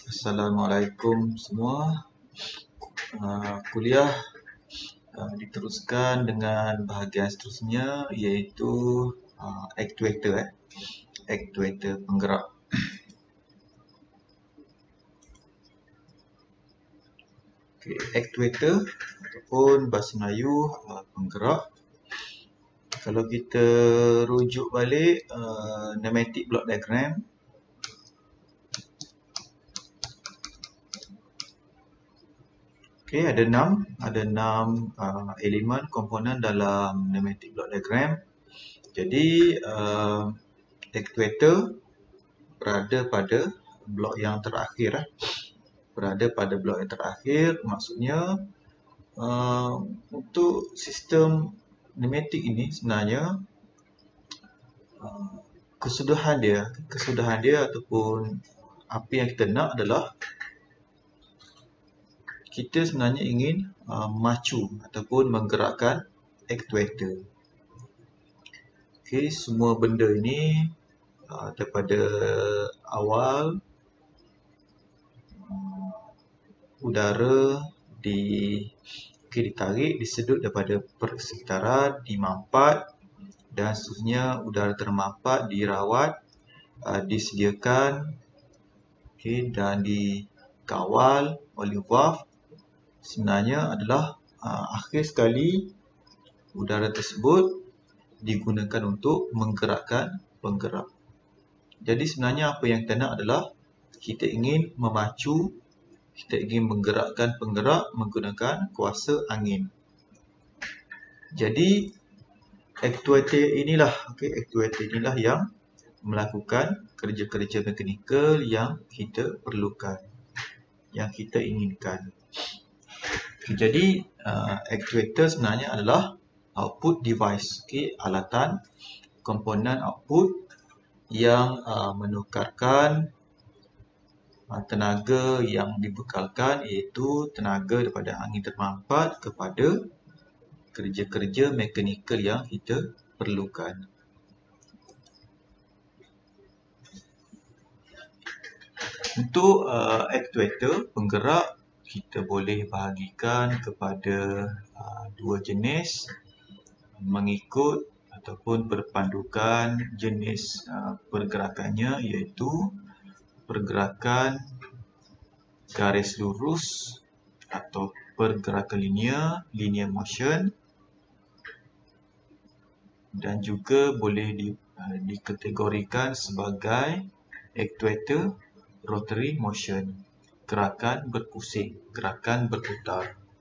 Assalamualaikum semua. Kuliah diteruskan dengan bahagian seterusnya, iaitu actuator actuator penggerak. Actuator ataupun bahasa Melayu penggerak. Kalau kita rujuk balik pneumatic block diagram, ada enam elemen komponen dalam pneumatic block diagram. Jadi actuator berada pada blok yang terakhir. Maksudnya untuk sistem pneumatik ini sebenarnya kesudahan dia ataupun apa yang kita nak adalah kita sebenarnya ingin memacu ataupun menggerakkan actuator. Semua benda ini daripada awal udara ditarik, disedut daripada persekitaran, dimampat dan seterusnya udara termampat, dirawat, disediakan dan dikawal oleh valve. Sebenarnya adalah akhir sekali udara tersebut digunakan untuk menggerakkan penggerak. Jadi sebenarnya apa yang kita nak adalah kita ingin memacu, kita ingin menggerakkan penggerak menggunakan kuasa angin. Jadi actuator inilah yang melakukan kerja-kerja mekanikal yang kita perlukan, yang kita inginkan. Jadi actuator sebenarnya adalah output device, alatan komponen output yang menukarkan tenaga yang dibekalkan, iaitu tenaga daripada angin termampat kepada kerja-kerja mekanikal yang kita perlukan. Untuk actuator penggerak, kita boleh bahagikan kepada dua jenis mengikut ataupun berpandukan jenis pergerakannya, iaitu pergerakan garis lurus atau pergerakan linear motion, dan juga boleh dikategorikan sebagai actuator rotary motion, gerakan berpusing, gerakan berputar.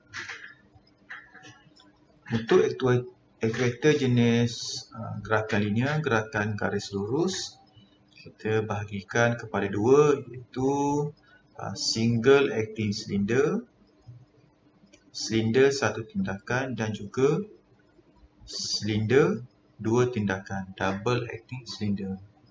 Untuk actuator jenis gerakan linear, gerakan garis lurus, kita bahagikan kepada dua, iaitu single acting cylinder satu tindakan, dan juga silinder dua tindakan, double acting cylinder.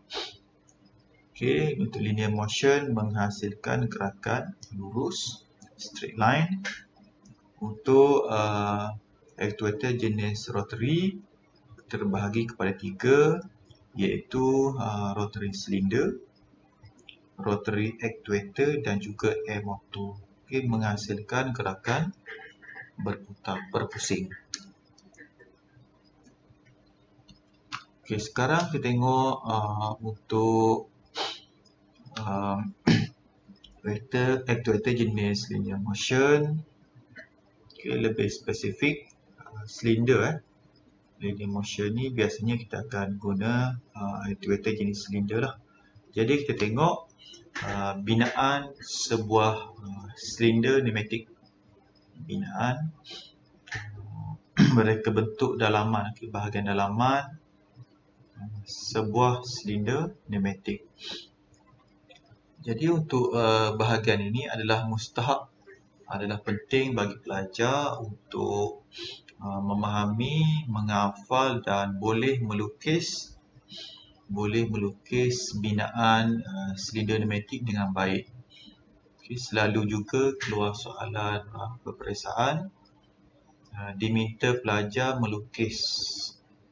Untuk linear motion menghasilkan gerakan lurus, straight line. Untuk actuator jenis rotary terbahagi kepada tiga, iaitu rotary cylinder, rotary actuator dan juga air motor. Menghasilkan gerakan berputar, berpusing. Sekarang kita tengok untuk actuator jenis linear motion. Lebih spesifik, silinder. Linear motion ni biasanya kita akan guna actuator jenis silinder lah. Jadi kita tengok binaan sebuah silinder pneumatik. Binaan mereka bentuk dalaman, bahagian dalaman sebuah silinder pneumatik. Jadi untuk bahagian ini adalah mustahak, adalah penting bagi pelajar untuk memahami, menghafal dan boleh melukis binaan silinder pneumatik dengan baik. Selalu juga keluar soalan peperiksaan, diminta pelajar melukis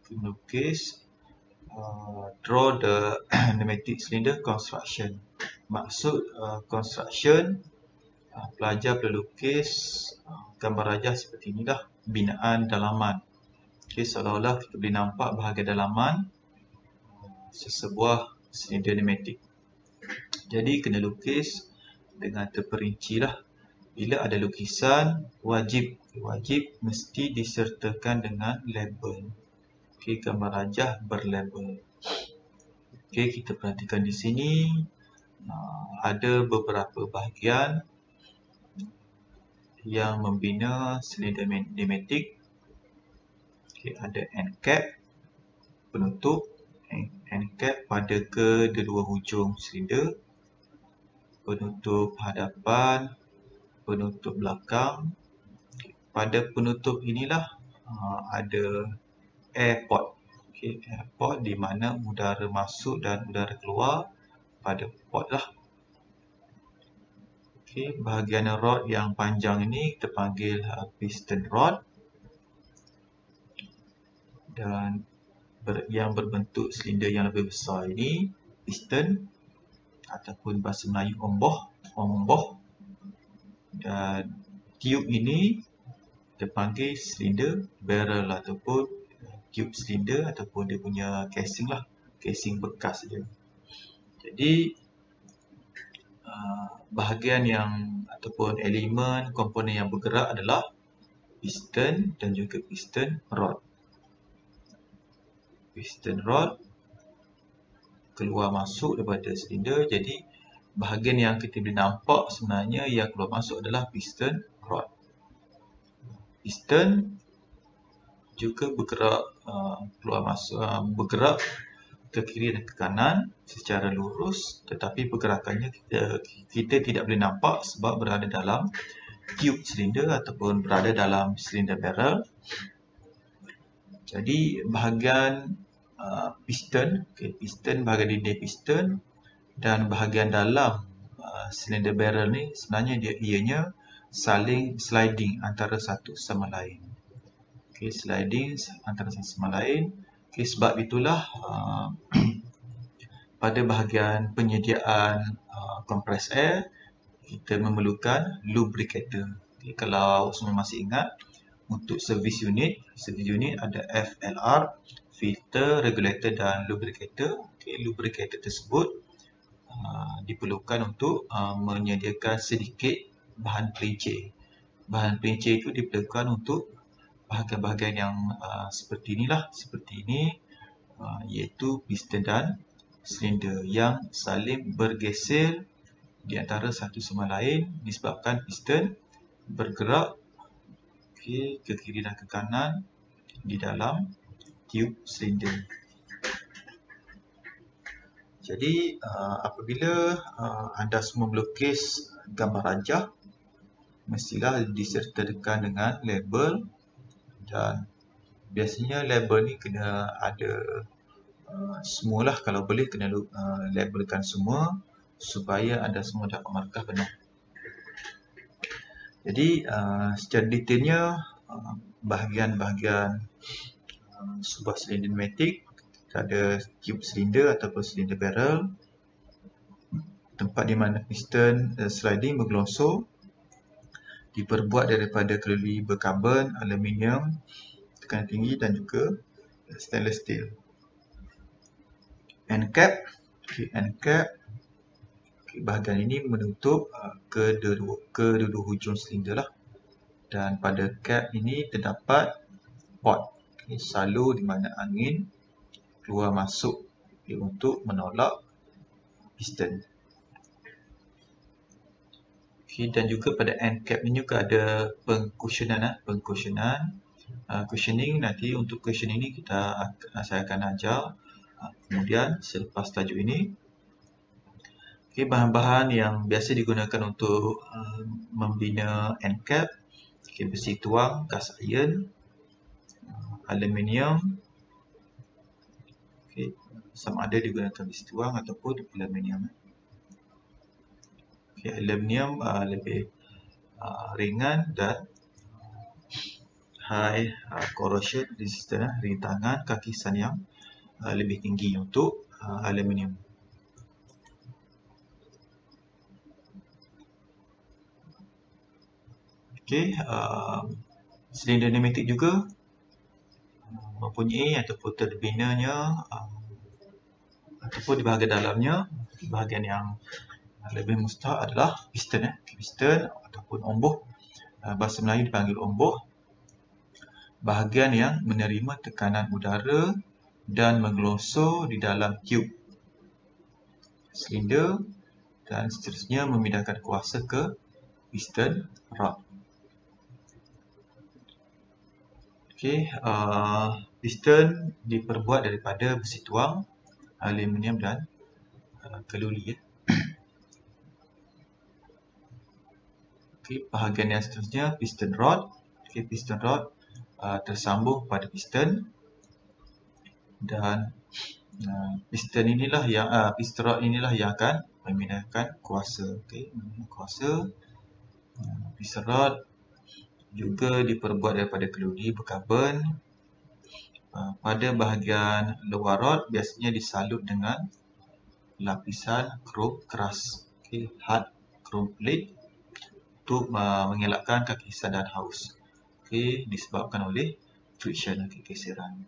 draw the pneumatic cylinder construction, maksud construction, pelajar perlu lukis gambar rajah seperti inilah, binaan dalaman. Okay, seolah-olah kita boleh nampak bahagian dalaman sesebuah silinder pneumatik. Jadi kena lukis dengan terperinci lah. Bila ada lukisan, wajib mesti disertakan dengan label. Okay, gambar rajah berlabel. Okay, kita perhatikan di sini ada beberapa bahagian yang membina silinder pneumatik. Okay, ada end cap, penutup, end cap pada kedua hujung silinder, penutup hadapan, penutup belakang. Pada penutup inilah ada air port. Okay, air port di mana udara masuk dan udara keluar pada port lah. Okay, bahagian rod yang panjang ini kita panggil piston rod, dan yang berbentuk silinder yang lebih besar ini piston ataupun bahasa Melayu omboh, dan tube ini kita panggil silinder barrel ataupun tube silinder ataupun dia punya casing lah, casing bekas dia. Jadi bahagian yang ataupun elemen komponen yang bergerak adalah piston dan juga piston rod. Piston rod keluar masuk daripada silinder, jadi bahagian yang kita boleh nampak sebenarnya yang keluar masuk adalah piston rod. Piston juga bergerak keluar masuk, bergerak ke kiri dan ke kanan secara lurus, tetapi pergerakannya kita tidak boleh nampak sebab berada dalam tube silinder ataupun berada dalam silinder barrel. Jadi bahagian piston, piston bahagian dinding piston dan bahagian dalam silinder barrel ni sebenarnya ianya saling sliding antara satu sama lain. Sliding antara satu sama lain. Sebab itulah pada bahagian penyediaan compressed air kita memerlukan lubricator. Kalau semua masih ingat, untuk service unit ada FLR, filter, regulator dan lubricator. Lubricator tersebut diperlukan untuk menyediakan sedikit bahan pelincir. Bahan pelincir itu diperlukan untuk bahagian-bahagian yang seperti inilah, seperti ini, iaitu piston dan silinder yang saling bergeser di antara satu sama lain disebabkan piston bergerak ke kiri dan ke kanan di dalam tube silinder. Jadi apabila anda semua melukis gambar rajah, mestilah disertakan dengan label, dan biasanya label ni kena ada semualah, kalau boleh kena labelkan semua supaya anda semua dapat markah benar. Jadi secara detailnya bahagian-bahagian sebuah silinder pneumatik, ada tube silinder ataupun silinder barrel, tempat di mana piston sliding bergelongsor, diperbuat daripada keluli berkarbon, aluminium, tekanan tinggi dan juga stainless steel. End cap, bahagian ini menutup kedua hujung silinder lah, dan pada cap ini terdapat port, salur di mana angin keluar masuk untuk menolak piston. Dan juga pada end cap ini juga ada pengkusionan. Cushioning nanti untuk cushioning ini saya akan ajar kemudian selepas tajuk ini. Bahan-bahan yang biasa digunakan untuk membina end cap, besi tuang, gas iron, aluminium. Sama ada digunakan besi tuang ataupun aluminium. Aluminium lebih ringan dan high corrosion resistant, rintangan kakisan yang lebih tinggi untuk aluminium. Okey, silinder pneumatik juga mempunyai ataupun terbinanya ataupun di bahagian dalamnya, bahagian yang lebih mustahak adalah piston. Piston ataupun omboh, bahasa Melayu dipanggil omboh, bahagian yang menerima tekanan udara dan menggelosor di dalam tube silinder dan seterusnya memindahkan kuasa ke piston rod. Okey, piston diperbuat daripada besi tuang, aluminium dan keluli. Okey, bahagian yang seterusnya piston rod. Okey, piston rod tersambung pada piston dan piston inilah yang piston rod inilah yang akan memindahkan kuasa. Okey, kuasa. Piston rod juga diperbuat daripada keludi berkarbon. Pada bahagian luar rod biasanya disalut dengan lapisan krom keras, hard chrome plate, untuk mengelakkan kekisan dan haus. Disebabkan oleh friction, geseran.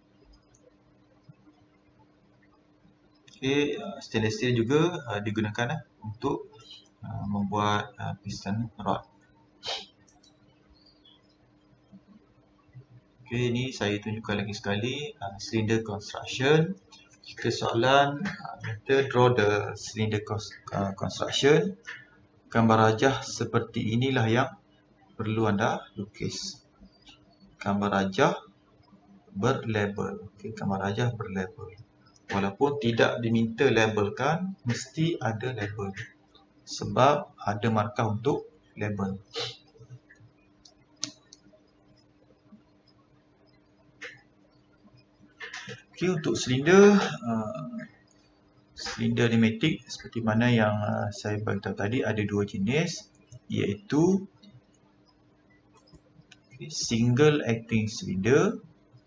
Stainless steel juga digunakan untuk membuat piston rod. Ini saya tunjukkan lagi sekali cylinder construction. Jika soalan kita draw the cylinder construction, gambar rajah seperti inilah yang perlu anda lukis. Gambar rajah berlabel. Gambar rajah berlabel. Walaupun tidak diminta labelkan, mesti ada label. Sebab ada markah untuk label. Untuk silinder pneumatik seperti mana yang saya beritahu tadi, ada dua jenis, iaitu single acting cylinder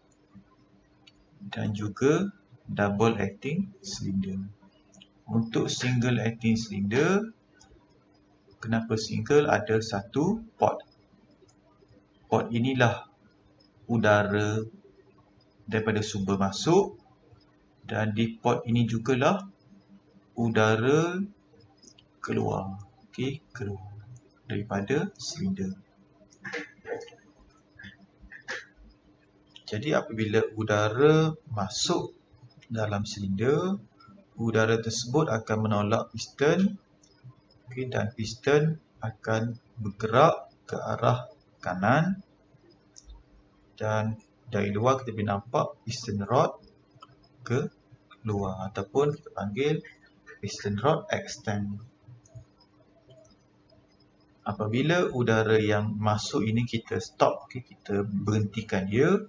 dan juga double acting cylinder. Untuk single acting cylinder, kenapa single? Ada satu port. Port inilah udara daripada sumber masuk, dan di port ini jugalah udara keluar. Keluar daripada silinder. Jadi apabila udara masuk dalam silinder, udara tersebut akan menolak piston, dan piston akan bergerak ke arah kanan, dan dari luar kita boleh nampak piston rod ke luar, ataupun kita panggil piston rod extend. Apabila udara yang masuk ini kita stop, kita berhentikan dia,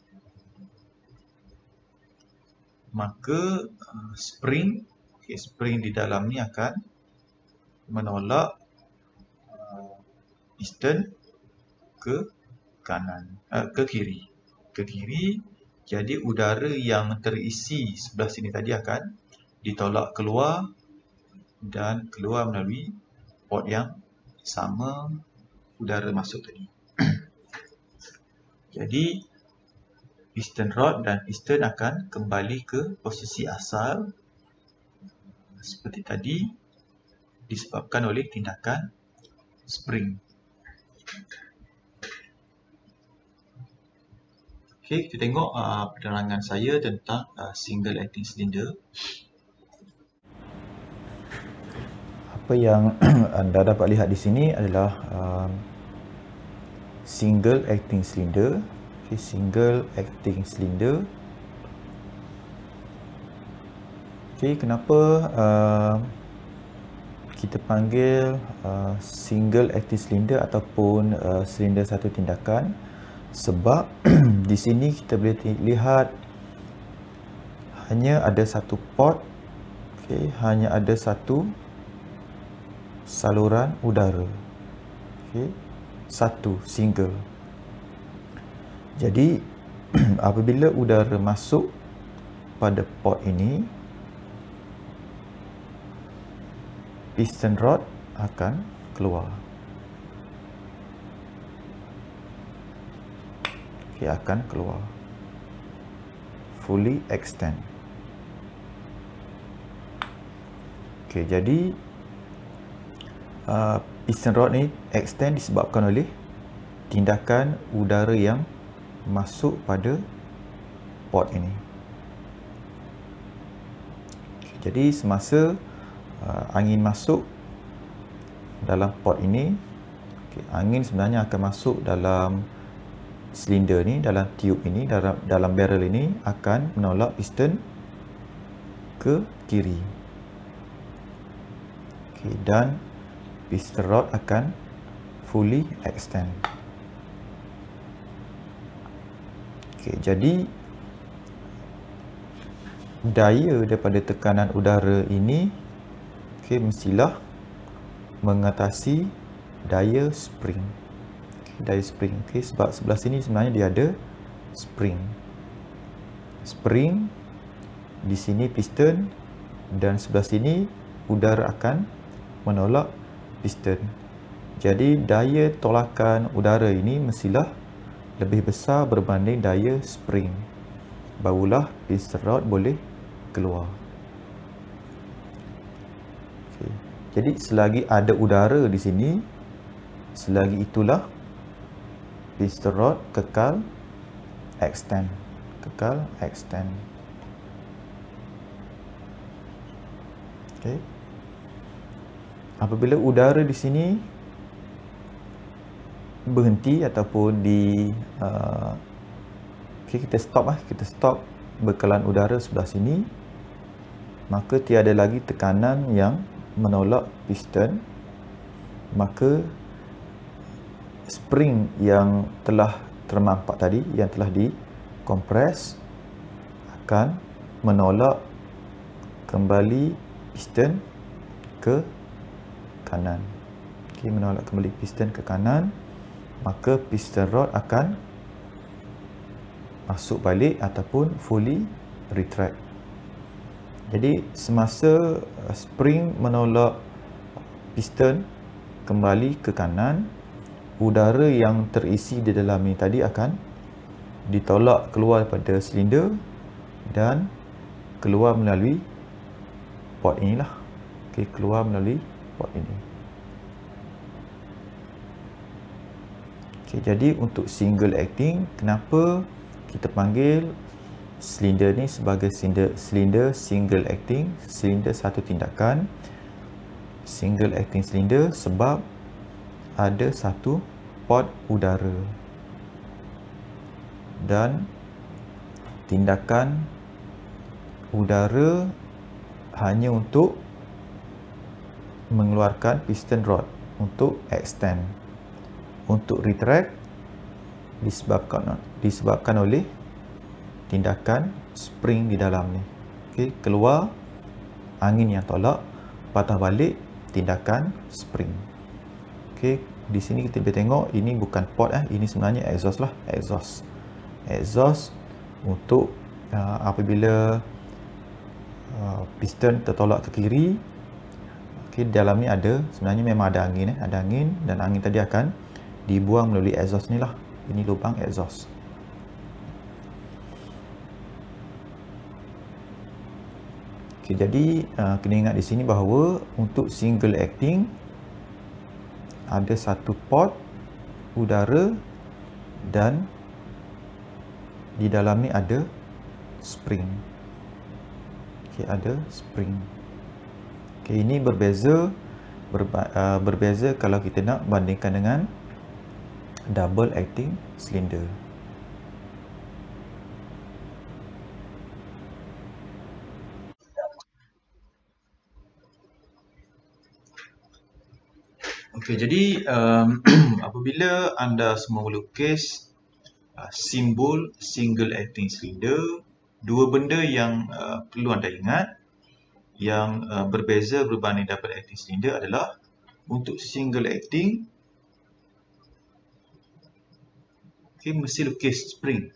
maka spring di dalam ni akan menolak piston ke kanan, ke kiri. Jadi udara yang terisi sebelah sini tadi akan ditolak keluar dan keluar melalui port yang sama udara masuk tadi. Jadi piston rod dan piston akan kembali ke posisi asal seperti tadi, disebabkan oleh tindakan spring. Kita tengok penerangan saya tentang single acting cylinder. Apa yang anda dapat lihat di sini adalah single acting cylinder. Single acting cylinder. Kenapa kita panggil single acting cylinder ataupun silinder satu tindakan? Sebab di sini kita boleh lihat hanya ada satu port, hanya ada satu saluran udara, satu single. Jadi apabila udara masuk pada port ini, piston rod akan keluar. okay, akan keluar. Fully extend. Okay, jadi piston rod ni extend disebabkan oleh tindakan udara yang masuk pada port ini. Okay, jadi semasa angin masuk dalam port ini, okay, angin sebenarnya akan masuk dalam silinder ni, dalam tube ini, dalam barrel ini, akan menolak piston ke kiri. Okay, dan piston rod akan fully extend. Okay, jadi daya daripada tekanan udara ini, okay, mestilah mengatasi daya spring. Okay, daya spring. Okay, sebab sebelah sini sebenarnya dia ada spring. Spring di sini piston, dan sebelah sini udara akan menolak piston. Jadi daya tolakan udara ini mestilah lebih besar berbanding daya spring. Barulah piston rod boleh keluar. Okay. Jadi selagi ada udara di sini, selagi itulah piston rod kekal extend. Kekal extend. Okay. Apabila udara di sini berhenti ataupun okay, kita stop bekalan udara sebelah sini, maka tiada lagi tekanan yang menolak piston, maka spring yang telah termampak tadi, yang telah dikompres, akan menolak kembali piston ke kanan. Okay, menolak kembali piston ke kanan, maka piston rod akan masuk balik ataupun fully retract. Jadi semasa spring menolak piston kembali ke kanan, udara yang terisi di dalam ni tadi akan ditolak keluar daripada silinder dan keluar melalui port inilah. Okay, keluar melalui port ini. Okay, jadi untuk single acting, kenapa kita panggil silinder ni sebagai silinder single acting, silinder satu tindakan, single acting silinder? Sebab ada satu port udara dan tindakan udara hanya untuk mengeluarkan piston rod untuk extend. Untuk retract disebabkan oleh tindakan spring di dalam ni. Okay, keluar angin yang tolak, patah balik tindakan spring. Okay, di sini kita boleh tengok ini bukan port, ini sebenarnya exhaust lah, exhaust untuk apabila piston tertolak ke kiri. Okay, dalam ni ada, sebenarnya memang ada angin, ada angin, dan angin tadi akan dibuang melalui exhaust ni lah. Ini lubang exhaust. Okay, jadi kena ingat di sini bahawa untuk single acting ada satu port udara dan di dalam ni ada spring. Okay, ada spring. Okay, ini berbeza kalau kita nak bandingkan dengan double acting cylinder. Okey, jadi apabila anda semua melukis simbol single acting cylinder, dua benda yang perlu anda ingat yang berbeza berbanding double acting cylinder adalah untuk single acting, mesti lukis spring.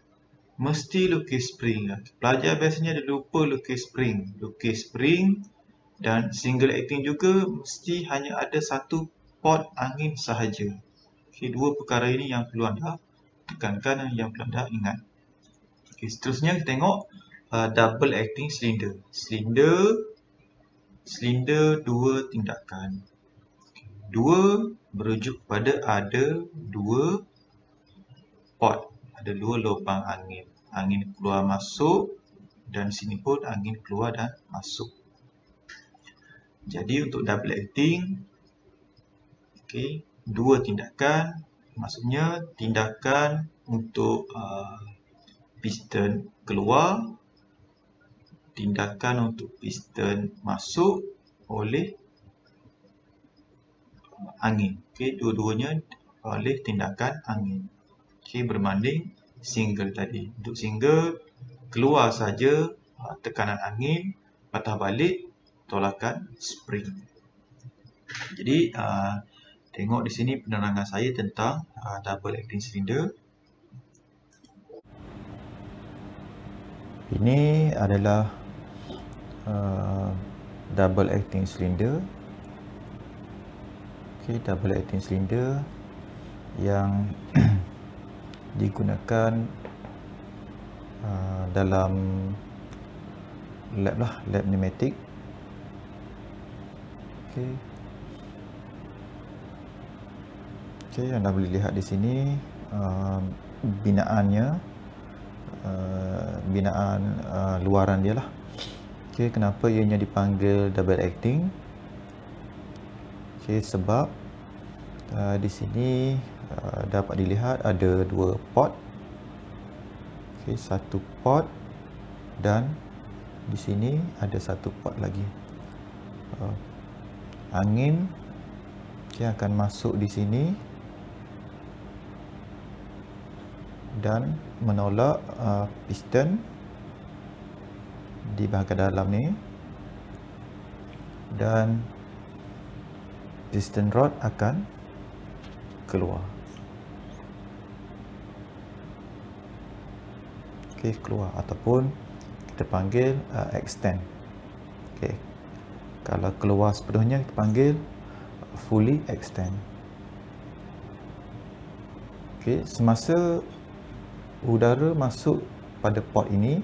Pelajar biasanya dia lupa lukis spring, dan single acting juga mesti hanya ada satu port angin sahaja. Dua perkara ini yang perlu anda tekankan yang pelanda ingat. Okay, seterusnya kita tengok double acting cylinder. Silinder dua tindakan. Dua merujuk pada ada dua port, ada dua lubang angin. Angin keluar masuk dan sini pun angin keluar dan masuk. Jadi untuk double acting, okay, dua tindakan, maksudnya tindakan untuk piston keluar, tindakan untuk piston masuk oleh angin. Okay, dua-duanya oleh tindakan angin. Okay, berbanding single tadi. Untuk single, keluar saja tekanan angin, patah balik tolakan spring. Jadi tengok di sini penerangan saya tentang double acting cylinder. Ini adalah double acting cylinder. Okay, double acting cylinder yang digunakan dalam lab pneumatik. Okay, anda boleh lihat di sini binaannya, binaan luaran dia lah. Okay, kenapa ianya dipanggil double acting? Okay, sebab di sini dapat dilihat ada dua port. Okay, satu port dan di sini ada satu port lagi. Angin akan masuk di sini dan menolak piston di bahagian dalam ni, dan piston rod akan keluar. Okay, keluar ataupun kita panggil extend. Okay, kalau keluar sepenuhnya kita panggil fully extend. Okay, semasa udara masuk pada port ini,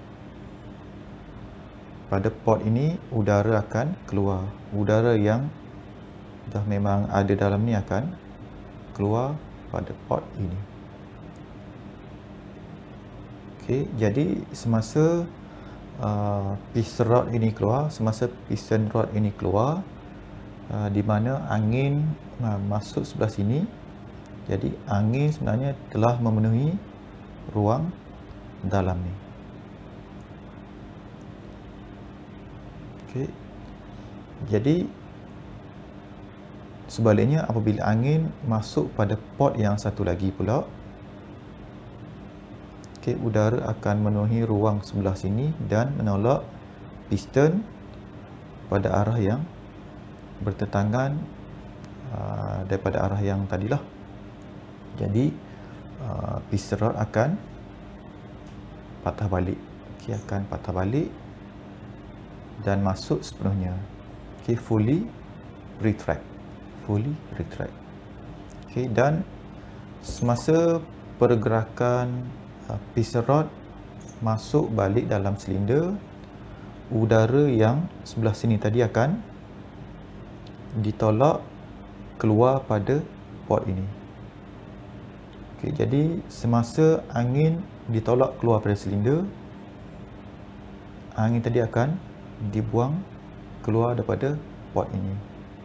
udara akan keluar. Udara yang dah memang ada dalam ni akan keluar pada port ini. Okay, jadi semasa piston rod ini keluar, di mana angin masuk sebelah sini, jadi angin sebenarnya telah memenuhi ruang dalam ni. Okay, jadi sebaliknya apabila angin masuk pada port yang satu lagi pula, okay, udara akan memenuhi ruang sebelah sini dan menolak piston pada arah yang bertentangan daripada arah yang tadilah. Jadi piston rod akan patah balik. Okay, akan patah balik dan masuk sepenuhnya. Okay, fully retract. Okay, dan semasa pergerakan piston rod masuk balik dalam silinder, udara yang sebelah sini tadi akan ditolak keluar pada port ini. Okay, jadi semasa angin ditolak keluar pada silinder, angin tadi akan dibuang keluar daripada port ini.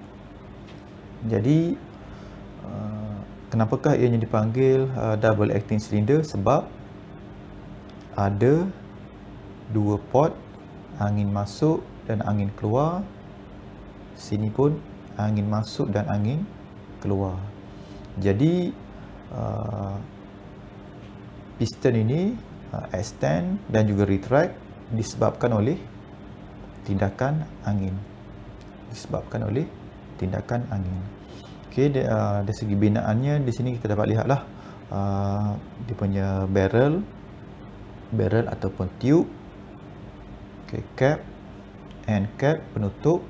Jadi kenapakah ianya dipanggil double acting cylinder? Sebab ada dua port, angin masuk dan angin keluar. Sini pun angin masuk dan angin keluar. Jadi piston ini extend dan juga retract disebabkan oleh tindakan angin. Okey, dari segi binaannya di sini kita dapat lihatlah dia punya barrel ataupun tube. Okey, cap, end cap, penutup.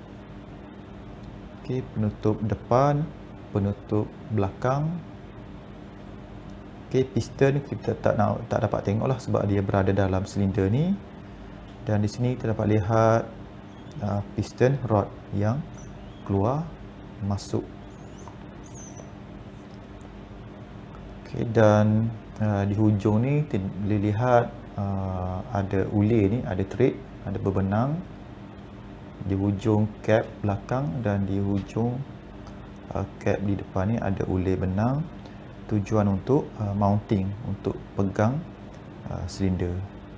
Okey, penutup depan, penutup belakang. Okey, piston kita tak dapat tengoklah sebab dia berada dalam silinder ni. Dan di sini kita dapat lihat piston rod yang keluar masuk. Okey, dan di hujung ni kita boleh lihat ada ulir ni, ada thread, ada berbenang di hujung cap belakang, dan di hujung cap di depan ni ada ulir benang. Tujuan untuk mounting, untuk pegang silinder.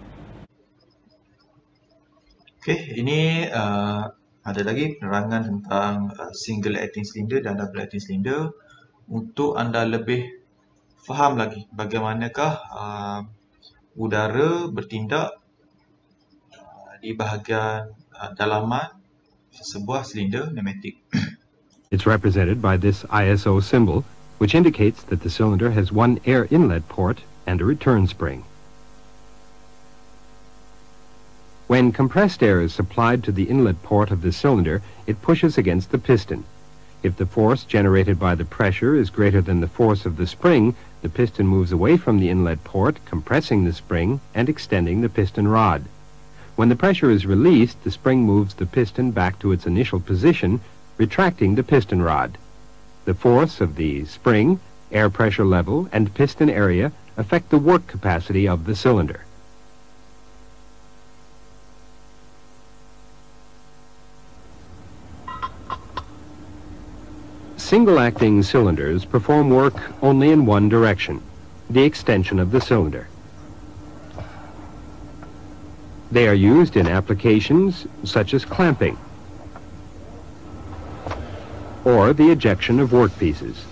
Okey, ini ada lagi penerangan tentang single acting cylinder dan double acting cylinder untuk anda lebih faham lagi bagaimanakah udara bertindak di bahagian dalaman sebuah silinder pneumatik. It's represented by this ISO symbol, which indicates that the cylinder has one air inlet port and a return spring. When compressed air is supplied to the inlet port of the cylinder, it pushes against the piston. If the force generated by the pressure is greater than the force of the spring, the piston moves away from the inlet port, compressing the spring and extending the piston rod. When the pressure is released, the spring moves the piston back to its initial position, retracting the piston rod. The force of the spring, air pressure level, and piston area affect the work capacity of the cylinder. Single-acting cylinders perform work only in one direction, the extension of the cylinder. They are used in applications such as clamping or the ejection of workpieces.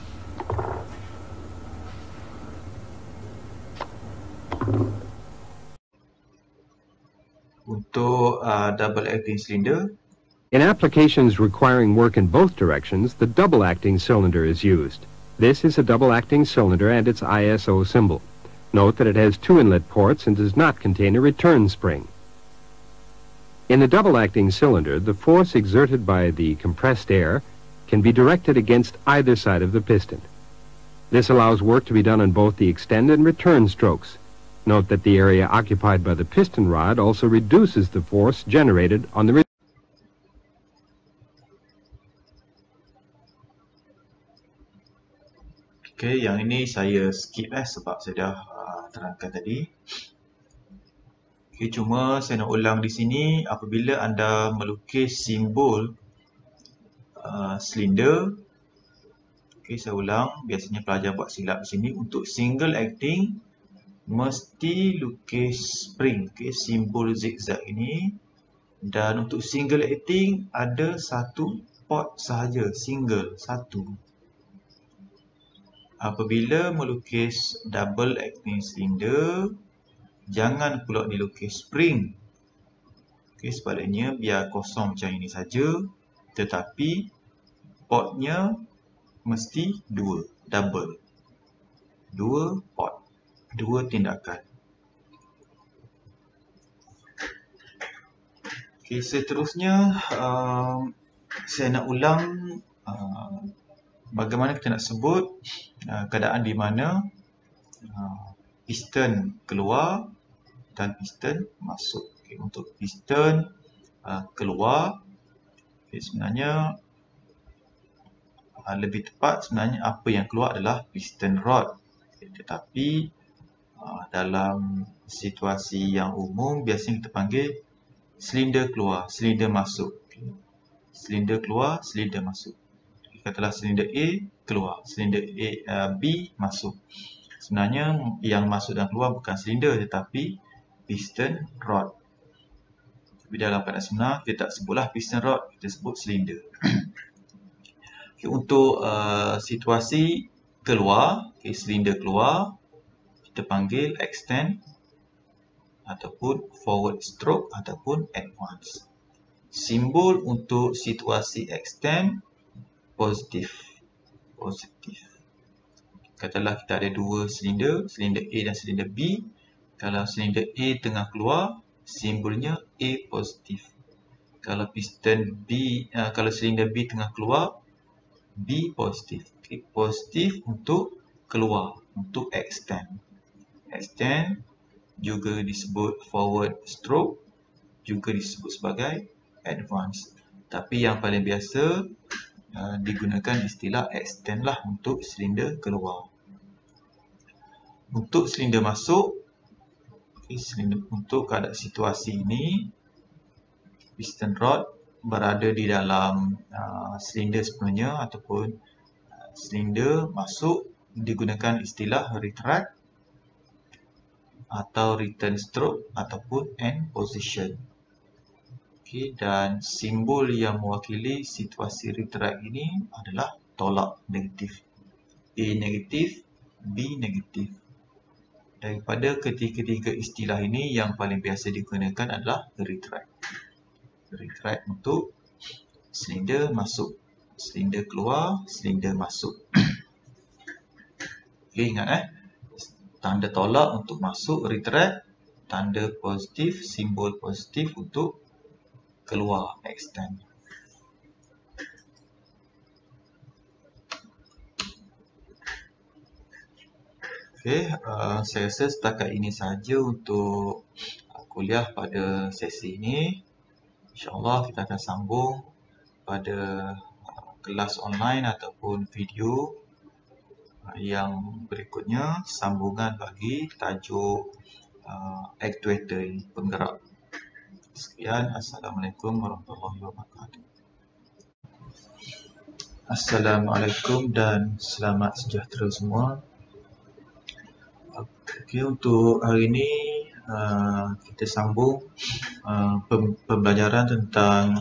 Untuk double acting cylinder, in applications requiring work in both directions, the double-acting cylinder is used. This is a double-acting cylinder and its ISO symbol. Note that it has two inlet ports and does not contain a return spring. In the double-acting cylinder, the force exerted by the compressed air can be directed against either side of the piston. This allows work to be done on both the extend and return strokes. Note that the area occupied by the piston rod also reduces the force generated on the Okey, yang ini saya skip sebab saya dah terangkan tadi. Okey, cuma saya nak ulang di sini, apabila anda melukis simbol silinder, okey, saya ulang, biasanya pelajar buat silap di sini. Untuk single acting mesti lukis spring, okey, simbol zigzag ini. Dan untuk single acting ada satu port sahaja, single, satu. Apabila melukis double acting cylinder, jangan pula dilukis spring. Okey, sebaliknya biar kosong macam ini saja, tetapi portnya mesti dua, double. Dua port, dua tindakan. Okey, seterusnya saya nak ulang bagaimana kita nak sebut keadaan di mana piston keluar dan piston masuk. Okay, untuk piston keluar, okay, sebenarnya lebih tepat sebenarnya apa yang keluar adalah piston rod. Okay, tetapi dalam situasi yang umum biasanya kita panggil silinder keluar, silinder masuk. Okay. Silinder keluar, silinder masuk. Katalah silinder A keluar, silinder B masuk. Sebenarnya yang masuk dan keluar bukan silinder tetapi piston rod. Tapi dalam keadaan sebenar kita tak sebutlah piston rod, kita sebut silinder. Okay, untuk situasi keluar, okay, silinder keluar, kita panggil extend ataupun forward stroke ataupun advance. Simbol untuk situasi extend positif. Katalah kita ada dua silinder, silinder A dan silinder B. Kalau silinder A tengah keluar, simbolnya A positif. Kalau piston B, kalau silinder B tengah keluar, B positif. Okay, positif untuk keluar untuk extend. Extend juga disebut forward stroke, juga disebut sebagai advance. Tapi yang paling biasa digunakan istilah extend lah untuk silinder keluar. Untuk silinder masuk, untuk keadaan situasi ini, piston rod berada di dalam silinder sepenuhnya ataupun silinder masuk, digunakan istilah retract atau return stroke ataupun end position. Okay, dan simbol yang mewakili situasi retract ini adalah tolak negatif. A negatif, B negatif. Daripada ketiga-tiga istilah ini, yang paling biasa digunakan adalah retract. Retract untuk silinder masuk, silinder keluar, silinder masuk. Okay, ingat tanda tolak untuk masuk retract, tanda positif, simbol positif untuk keluar extend. Okay, saya rasa setakat ini sahaja untuk kuliah pada sesi ini. InsyaAllah kita akan sambung pada kelas online ataupun video yang berikutnya, sambungan bagi tajuk actuator ini, penggerak. Sekian, Assalamualaikum warahmatullahi wabarakatuh. Assalamualaikum dan selamat sejahtera semua. Okay, untuk hari ini kita sambung pembelajaran tentang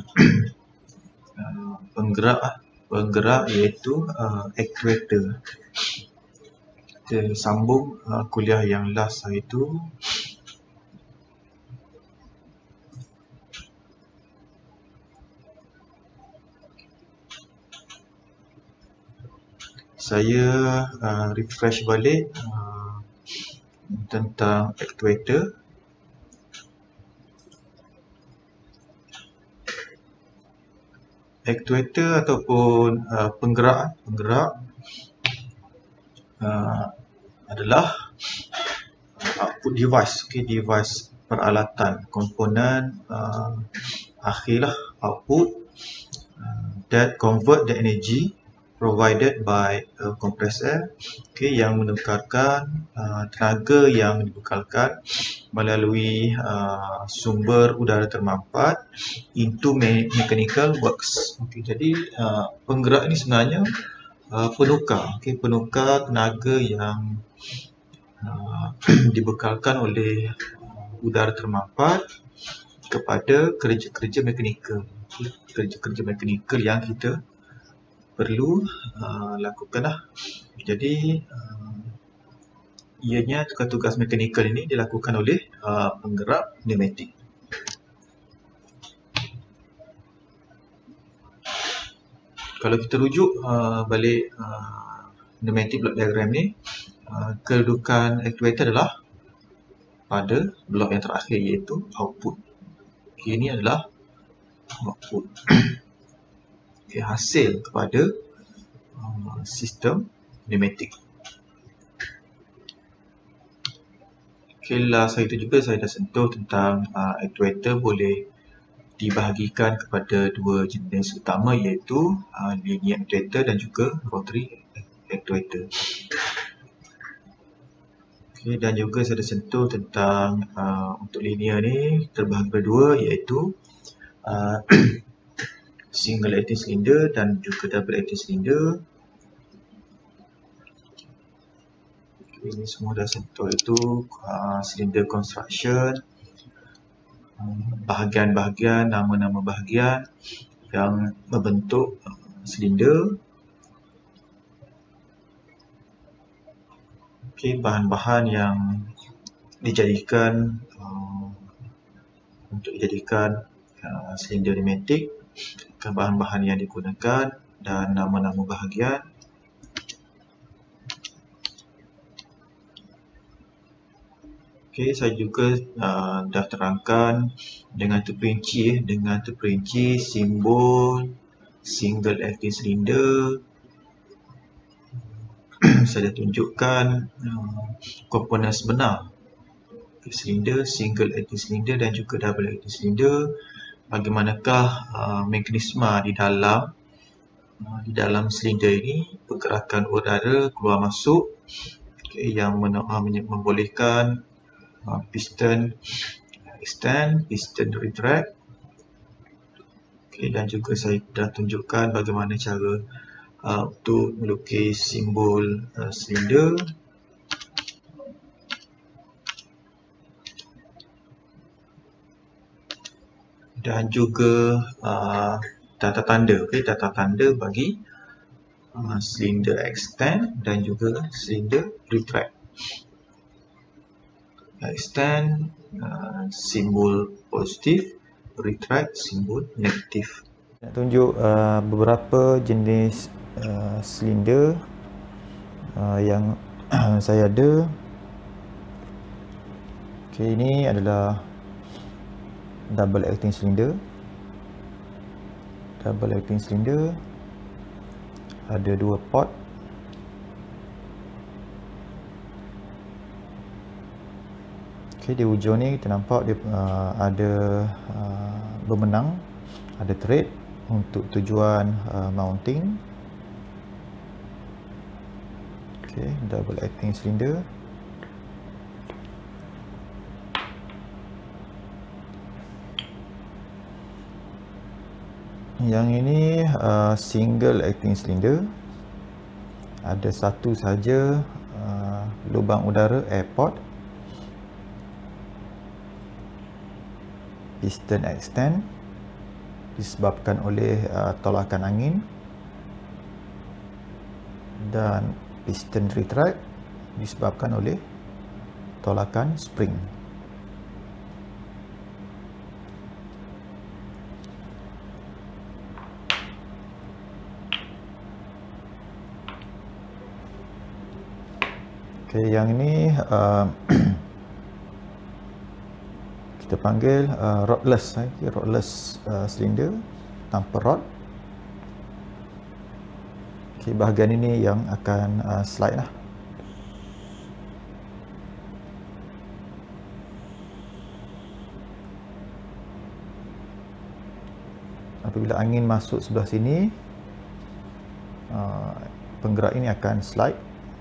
penggerak iaitu actuator. Kita sambung kuliah yang last hari itu. Saya refresh balik tentang actuator. Actuator ataupun penggerak adalah output device, device peralatan, komponen akhirlah output that convert the energy provided by a compressor, yang menukarkan tenaga yang dibekalkan melalui sumber udara termampat into mechanical works. Jadi penggerak ini sebenarnya penukar, penukar tenaga yang dibekalkan oleh udara termampat kepada kerja-kerja mekanikal, kerja-kerja mekanikal yang kita perlu lakukanlah. Jadi ianya tugas-tugas mekanikal ini dilakukan oleh penggerak pneumatik. Kalau kita rujuk balik pneumatic block diagram ni, kedudukan actuator adalah pada blok yang terakhir iaitu output. Ini adalah output. Hasil kepada sistem pneumatik. Last hari itu juga saya dah sentuh tentang actuator boleh dibahagikan kepada dua jenis utama iaitu linear actuator dan juga rotary actuator. Dan juga saya dah sentuh tentang untuk linear ni terbahagi berdua iaitu single acting cylinder dan juga double acting cylinder. Ini semua dah sentuh itu cylinder construction, bahagian-bahagian, nama-nama bahagian yang membentuk silinder. Bahan-bahan yang dijadikan untuk dijadikan silinder pneumatik, bahan-bahan yang digunakan dan nama-nama bahagian. Saya juga dah terangkan dengan terperinci simbol single acting cylinder, saya tunjukkan komponen sebenar silinder, single acting silinder dan juga double acting silinder. Bagaimanakah mekanisme di dalam silinder ini, pergerakan udara keluar masuk, yang membolehkan piston extend, piston retract. Dan juga saya dah tunjukkan bagaimana cara untuk melukis simbol silinder. Dan juga tata tanda, tata tanda bagi silinder extend dan juga silinder retract. Extend simbol positif, retract simbol negatif. Nak tunjuk beberapa jenis silinder yang saya ada. Okey, ini adalah double acting cylinder. Double acting cylinder ada dua port. Okey, di ujung ni kita nampak dia ada bermenang, ada thread untuk tujuan mounting. Okey, double acting cylinder. Yang ini single acting cylinder. Ada satu saja lubang udara, air port. Piston extend disebabkan oleh tolakan angin, dan piston retract disebabkan oleh tolakan spring. Okey, yang ini kita panggil rodless, rodless cylinder tanpa rod. Okey, bahagian ini yang akan slide lah. Apabila angin masuk sebelah sini, penggerak ini akan slide.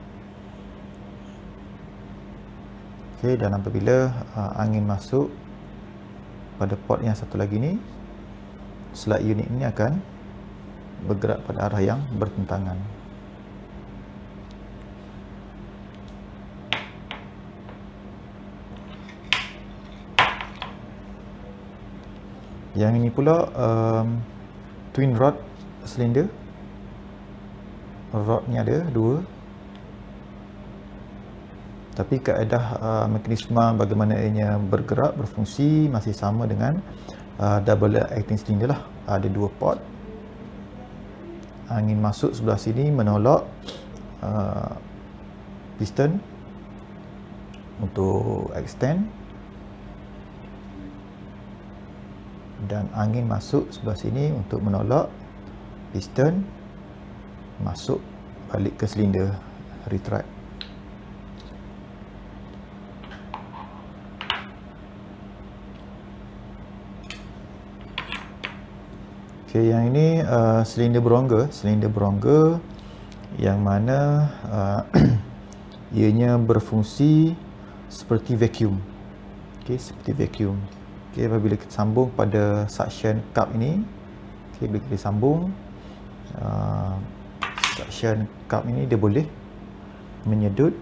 Okey, dan apabila angin masuk pada port yang satu lagi ni, slide unit ini akan bergerak pada arah yang bertentangan. Yang ini pula twin rod cylinder. Rod ni ada dua, tapi kaedah mekanisme bagaimana ianya bergerak, berfungsi masih sama dengan double acting cylinder lah. Ada dua port. Angin masuk sebelah sini menolak piston untuk extend, dan angin masuk sebelah sini untuk menolak piston masuk balik ke silinder retract. Okey, yang ini silinder berongga yang mana ianya berfungsi seperti vacuum. Okey, seperti vacuum. Okey, apabila kita sambung pada suction cup ini, okey, bila kita sambung suction cup ini, dia boleh menyedut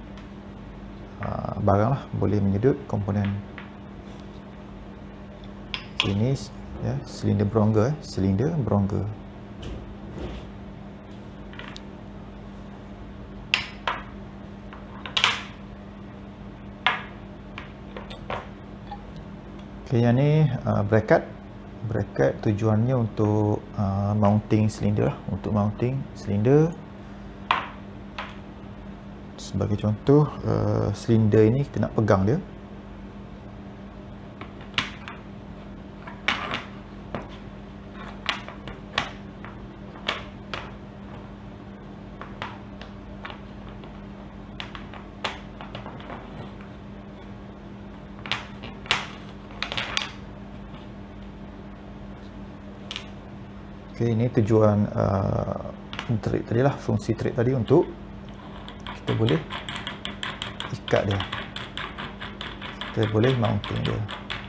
barang lah, boleh menyedut komponen. Ini ya, silinder berongga, silinder berongga. Okey, yang ni bracket tujuannya untuk mounting silinder lah, untuk mounting silinder. Sebagai contoh, silinder ini kita nak pegang dia. Okey, ini tujuan trik tadi lah, fungsi trik tadi untuk kita boleh ikat dia. Kita boleh mounting dia.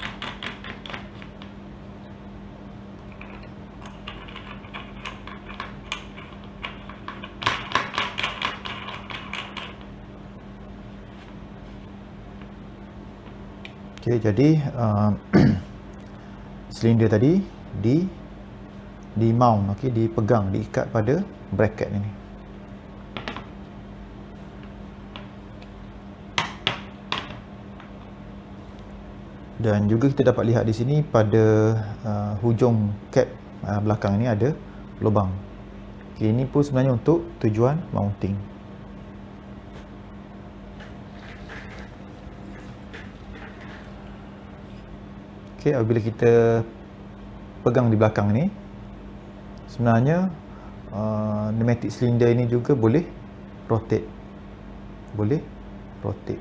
Okey, jadi silinder tadi di mount, okey, dipegang, diikat pada bracket ini. Dan juga kita dapat lihat di sini pada hujung cap belakang ini ada lubang. Okey, ini pun sebenarnya untuk tujuan mounting. Okey, apabila kita pegang di belakang ni, sebenarnya pneumatic cylinder ini juga boleh rotate. Boleh rotate.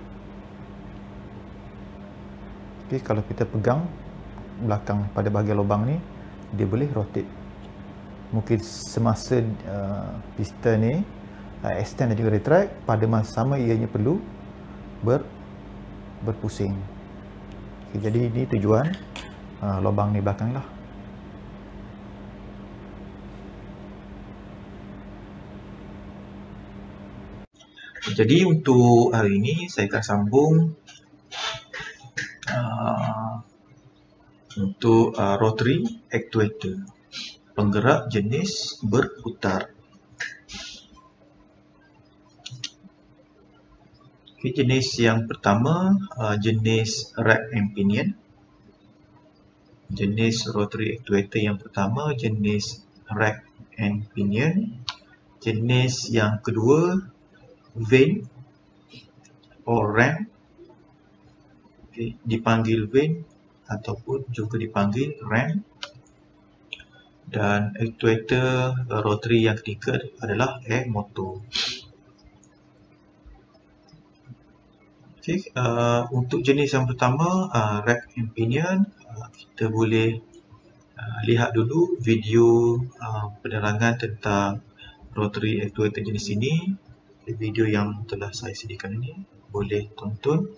Okey, kalau kita pegang belakang pada bahagian lubang ni, dia boleh rotate. Mungkin semasa piston ni extend dan juga retract, pada masa sama ianya perlu berpusing. Okay, jadi ini tujuan lubang ni belakang lah. Jadi untuk hari ini saya akan sambung untuk rotary actuator, penggerak jenis berputar. Okay, jenis yang pertama jenis rack and pinion. Jenis rotary actuator yang pertama jenis rack and pinion. Jenis yang kedua vane or ram. Okay, dipanggil vane ataupun juga dipanggil ram. Dan actuator rotary yang ketiga adalah air motor. Okay, untuk jenis yang pertama rack and pinion, kita boleh lihat dulu video penerangan tentang rotary actuator jenis ini. Video yang telah saya sediakan ini boleh tonton.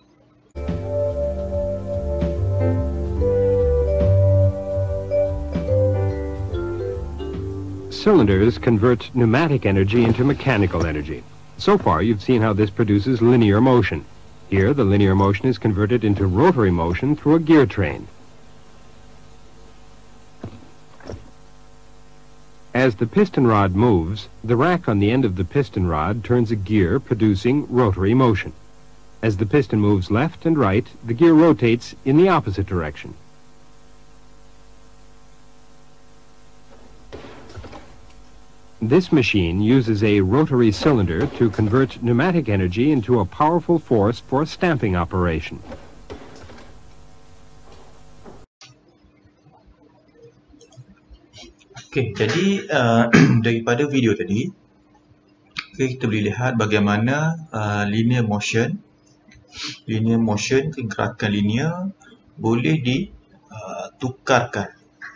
Cylinders convert pneumatic energy into mechanical energy. So far, you've seen how this produces linear motion. Here, the linear motion is converted into rotary motion through a gear train. As the piston rod moves, the rack on the end of the piston rod turns a gear producing rotary motion. As the piston moves left and right, the gear rotates in the opposite direction. This machine uses a rotary cylinder to convert pneumatic energy into a powerful force for a stamping operation. Okey, jadi daripada video tadi, kita boleh lihat bagaimana linear motion, gerakan linear boleh ditukarkan,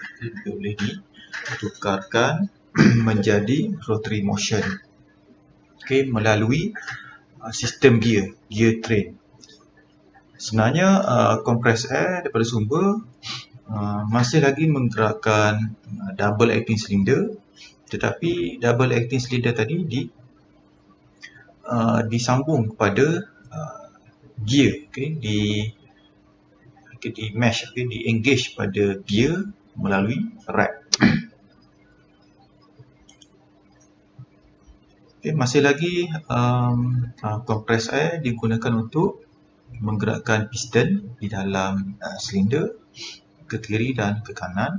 menjadi rotary motion. Okey, melalui sistem gear train. Sebenarnya compressed air daripada sumber masih lagi menggerakkan double acting cylinder, tetapi double acting cylinder tadi disambung kepada gear, di mesh, di engage pada gear melalui rack. Masih lagi compressed air digunakan untuk menggerakkan piston di dalam silinder ke kiri dan ke kanan.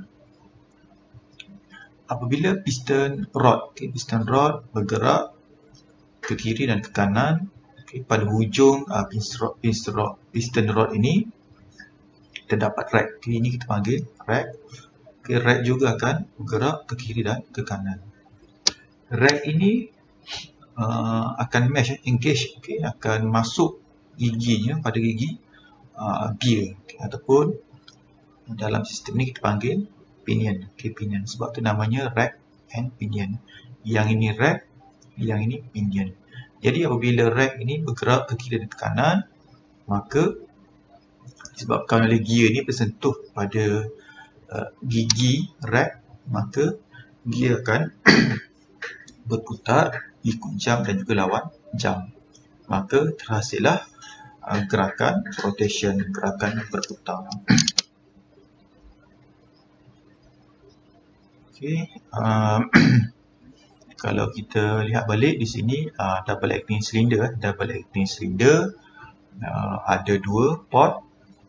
Apabila piston rod bergerak ke kiri dan ke kanan, pada hujung piston rod ini terdapat rack. Ini kita panggil rack. Rack juga akan bergerak ke kiri dan ke kanan. Rack ini akan engage, akan masuk giginya pada gigi gear, ataupun dalam sistem ini kita panggil pinion. Okay, pinion. Sebab tu namanya rack and pinion. Yang ini rack, yang ini pinion. Jadi apabila rack ini bergerak ke kiri dan ke kanan, maka disebabkan oleh gear ni bersentuh pada gigi rack, maka gear akan berputar ikut jam dan juga lawan jam. Maka terhasillah gerakan rotation, gerakan berputar. Okay. Kalau kita lihat balik di sini, double acting cylinder. Double acting cylinder ada dua port.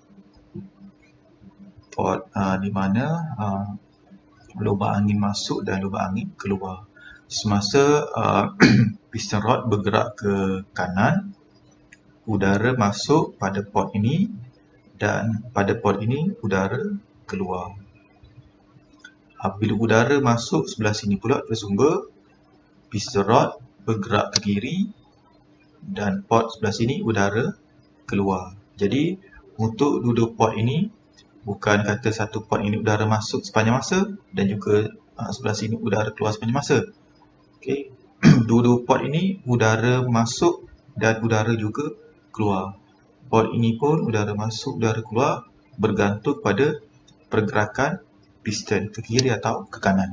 Port di mana lubang angin masuk dan lubang angin keluar. Semasa piston rod bergerak ke kanan, udara masuk pada port ini dan pada port ini udara keluar. Bila udara masuk sebelah sini pula bersumber, piston rod bergerak ke kiri dan port sebelah sini udara keluar. Jadi untuk dua-dua port ini, bukan kata satu port ini udara masuk sepanjang masa dan juga sebelah sini udara keluar sepanjang masa. Okay. Dua-dua port ini udara masuk dan udara juga keluar. Port ini pun udara masuk, udara keluar bergantung pada pergerakan piston ke kiri atau ke kanan.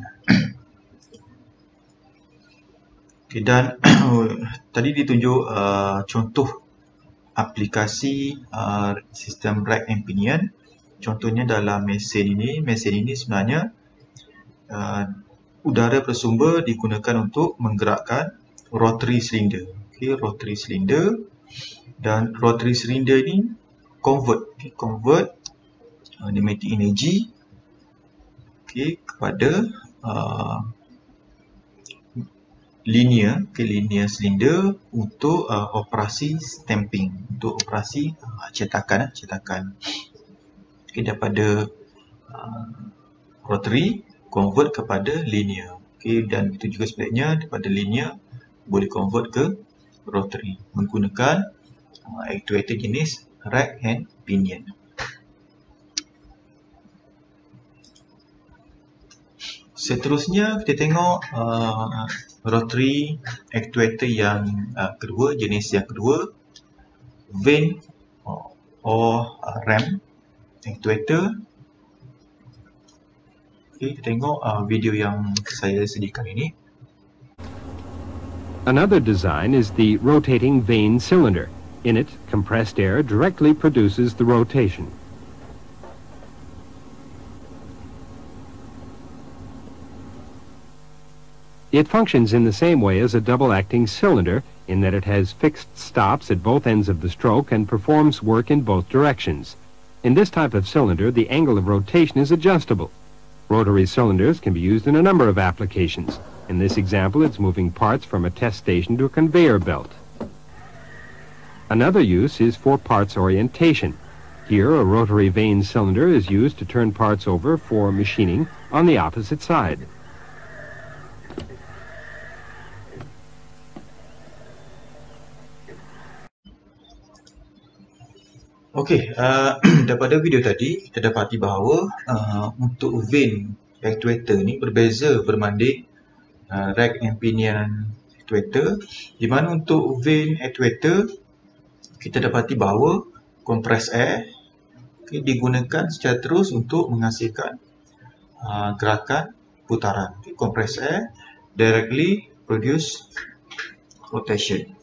Okay, dan tadi ditunjuk contoh aplikasi sistem rack and pinion. Contohnya dalam mesin ini. Mesin ini sebenarnya udara bersumber digunakan untuk menggerakkan rotary cylinder. Okay, rotary cylinder. Dan rotary cylinder ini convert kinetic energy kepada linear cylinder untuk operasi stamping, untuk operasi cetakan. Okay, daripada rotary convert kepada linear. Okay, dan itu juga sebaliknya, daripada linear boleh convert ke rotary menggunakan actuator jenis rack and pinion. Seterusnya kita tengok rotary actuator yang kedua, jenis yang kedua, vane or ram actuator. Okay, kita tengok video yang saya sediakan ini. Another design is the rotating vane cylinder. In it, compressed air directly produces the rotation. It functions in the same way as a double-acting cylinder in that it has fixed stops at both ends of the stroke and performs work in both directions. In this type of cylinder, the angle of rotation is adjustable. Rotary cylinders can be used in a number of applications. In this example, it's moving parts from a test station to a conveyor belt. Another use is for parts orientation. Here, a rotary vane cylinder is used to turn parts over for machining on the opposite side. Okey, daripada video tadi kita dapati bahawa untuk vane actuator ni berbeza berbanding rack and pinion actuator, di mana untuk vane actuator kita dapati bahawa compressed air digunakan secara terus untuk menghasilkan gerakan putaran. Compressed air directly produce rotation.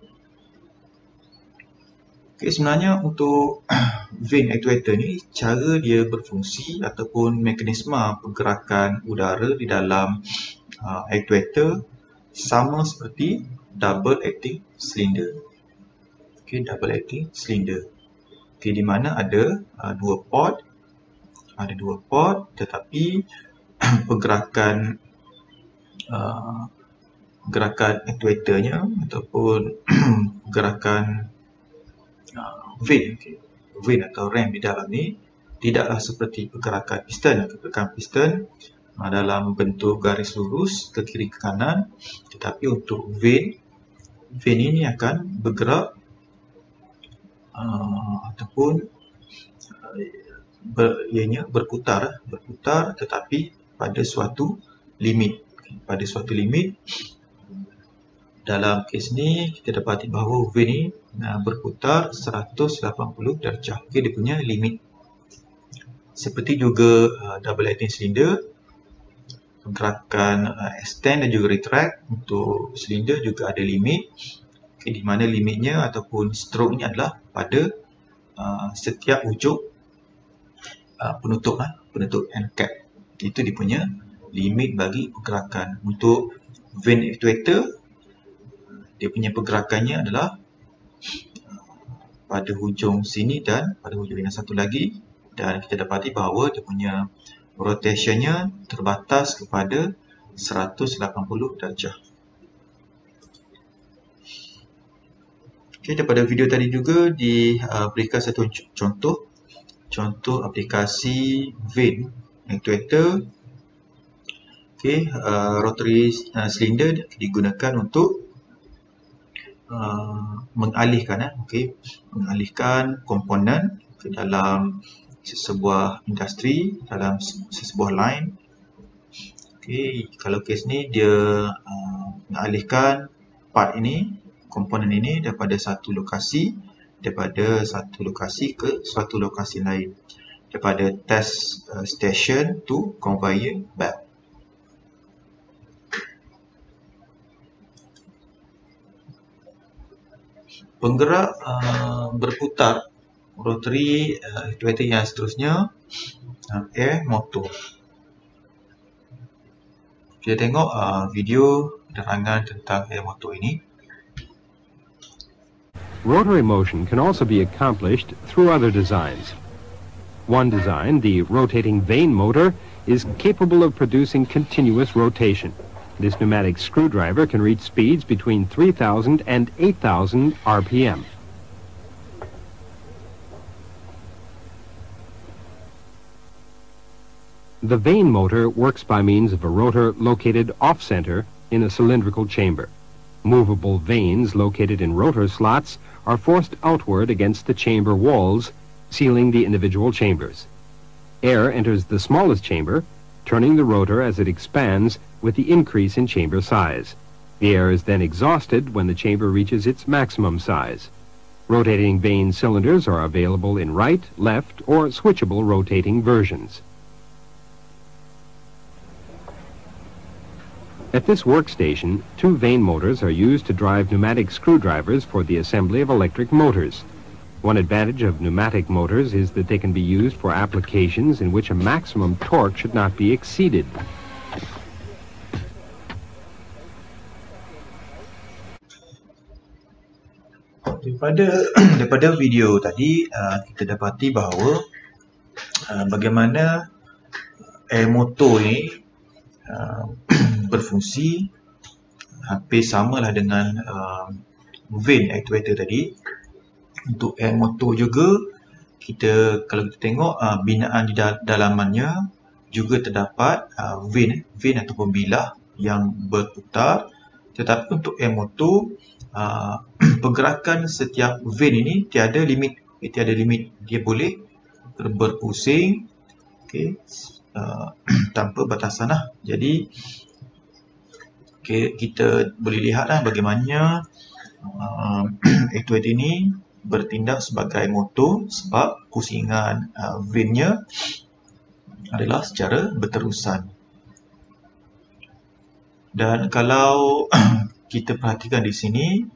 Okay, sebenarnya untuk vane actuator ni, cara dia berfungsi ataupun mekanisme pergerakan udara di dalam actuator sama seperti double acting cylinder. Okay, double acting cylinder. Okay, di mana ada dua port, tetapi pergerakan gerakan actuatornya ataupun gerakan vane atau ram di dalam ni tidaklah seperti pergerakan piston. Pergerakan piston dalam bentuk garis lurus ke kiri ke kanan, tetapi untuk vane ini akan bergerak ataupun ianya berputar tetapi pada suatu limit. Pada suatu limit, dalam kes ni kita dapati bahawa van ni berputar 180 darjah. Dia punya limit. Seperti juga double acting cylinder, gerakan extend dan juga retract untuk silinder juga ada limit. Di mana limitnya ataupun stroke ni adalah pada setiap ujung penutup end cap. Itu dia punya limit bagi pergerakan. Untuk van actuator, dia punya pergerakannya adalah pada hujung sini dan pada hujung yang satu lagi, dan kita dapati bahawa dia punya rotationnya terbatas kepada 180 darjah. Daripada video tadi juga diberikan satu contoh aplikasi van actuator. Rotary cylinder digunakan untuk mengalihkan komponen ke dalam sesebuah industri, dalam sesebuah line. Kalau kes ni dia mengalihkan part ini, komponen ini daripada satu lokasi ke suatu lokasi lain, daripada test station to conveyor belt. Penggerak berputar rotary actuator yang seterusnya, air motor. Kita tengok video penerangan tentang air motor ini. Rotary motion can also be accomplished through other designs. One design, the rotating vane motor, is capable of producing continuous rotation. This pneumatic screwdriver can reach speeds between 3,000 and 8,000 RPM. The vane motor works by means of a rotor located off-center in a cylindrical chamber. Movable vanes located in rotor slots are forced outward against the chamber walls, sealing the individual chambers. Air enters the smallest chamber, turning the rotor as it expands with the increase in chamber size. The air is then exhausted when the chamber reaches its maximum size. Rotating vane cylinders are available in right, left, or switchable rotating versions. At this workstation, two vane motors are used to drive pneumatic screwdrivers for the assembly of electric motors. One advantage of pneumatic motors is that they can be used for applications in which a maximum torque should not be exceeded. Daripada video tadi, kita dapati bahawa bagaimana air motor ini berfungsi hampir samalah dengan vane actuator tadi. Untuk air motor juga, kalau kita tengok binaan di dalamannya juga terdapat vane ataupun bilah yang berputar. Tetapi untuk air motor, pergerakan setiap vane ini tiada limit. Dia boleh berpusing tanpa batasan lah. Jadi kita boleh lihatlah bagaimana actuator ini bertindak sebagai motor, sebab pusingan vane-nya adalah secara berterusan. Dan kalau kita perhatikan di sini,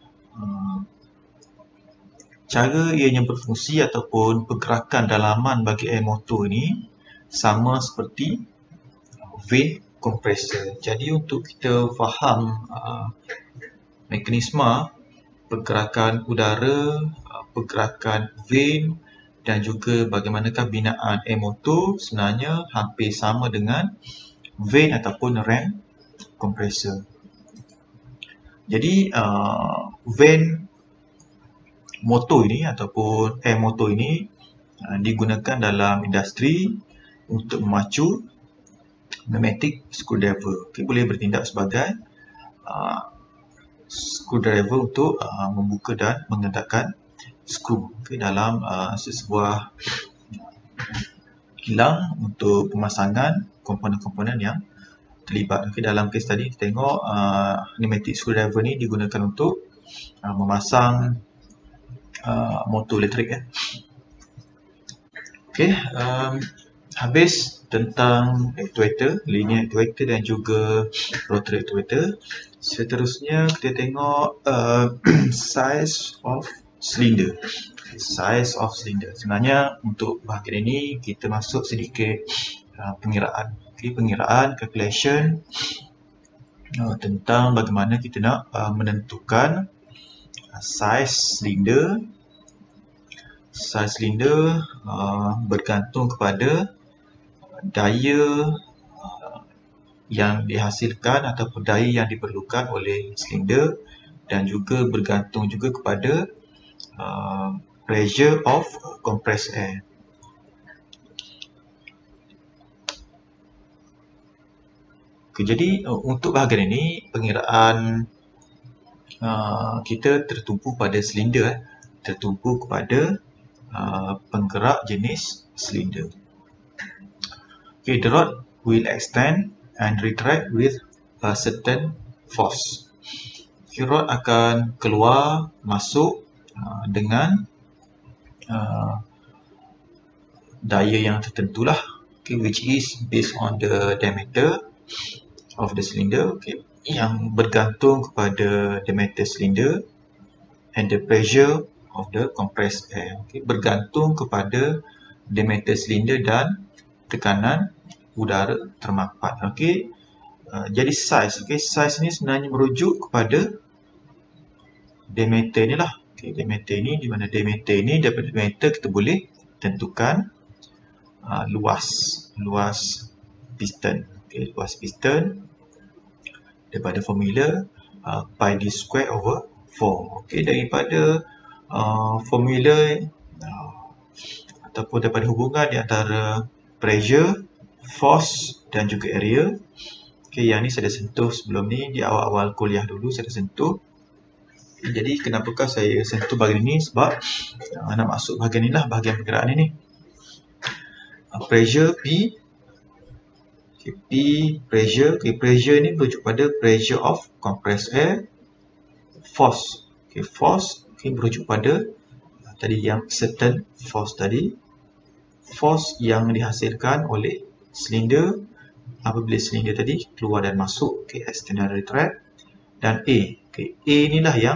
cara ianya berfungsi ataupun pergerakan dalaman bagi air motor ini sama seperti vane kompresor. Jadi untuk kita faham mekanisme pergerakan udara, pergerakan vane dan juga bagaimanakah binaan air motor, sebenarnya hampir sama dengan vane ataupun ram kompresor. Jadi vane motor ini ataupun air motor ini digunakan dalam industri untuk memacu pneumatic screwdriver. Boleh bertindak sebagai screwdriver untuk membuka dan mengendapkan skru dalam sesebuah kilang untuk pemasangan komponen-komponen yang terlibat. Okay, dalam kes tadi kita tengok pneumatic screwdriver ni digunakan untuk memasang motor elektrik ya. Okay, habis tentang actuator, linear actuator dan juga rotary actuator. Seterusnya kita tengok size of cylinder. Size of cylinder. Sebenarnya untuk bahagian ini kita masuk sedikit pengiraan. Okay, pengiraan, calculation tentang bagaimana kita nak menentukan size cylinder. Size cylinder bergantung kepada daya yang dihasilkan ataupun daya yang diperlukan oleh cylinder, dan juga bergantung juga kepada pressure of compressed air. Okay, jadi untuk bahagian ini pengiraan kita tertumpu pada silinder, tertumpu kepada penggerak jenis silinder. Okay, the rod will extend and retract with a certain force. Okay, rod akan keluar masuk dengan daya yang tertentu lah, okay, which is based on the diameter of the cylinder, okay, yang bergantung kepada diameter cylinder and the pressure of the compressed air, okay, bergantung kepada diameter cylinder dan tekanan udara termapat. Okay, jadi size, okay, size ni sebenarnya merujuk kepada diameter ni lah. Okay, diameter ni, di mana diameter ni, daripada diameter kita boleh tentukan luas piston. Okay, luas piston daripada formula pi d square over 4. Okay, daripada formula ataupun daripada hubungan di antara pressure, force dan juga area. Okay, yang ni saya dah sentuh sebelum ni, di awal-awal kuliah dulu saya dah sentuh. Jadi kenapakah saya sentuh bahagian ini? Sebab nak masuk bahagian ni lah, bahagian pergerakan ini. Pressure P. Okay, P pressure. Okay, pressure ni merujuk pada pressure of compressed air. Force. Okay, force. Okay, merujuk pada tadi yang certain force tadi. Force yang dihasilkan oleh silinder apabila silinder tadi keluar dan masuk. Okay, extend dan retract. Dan A. Okay, A inilah yang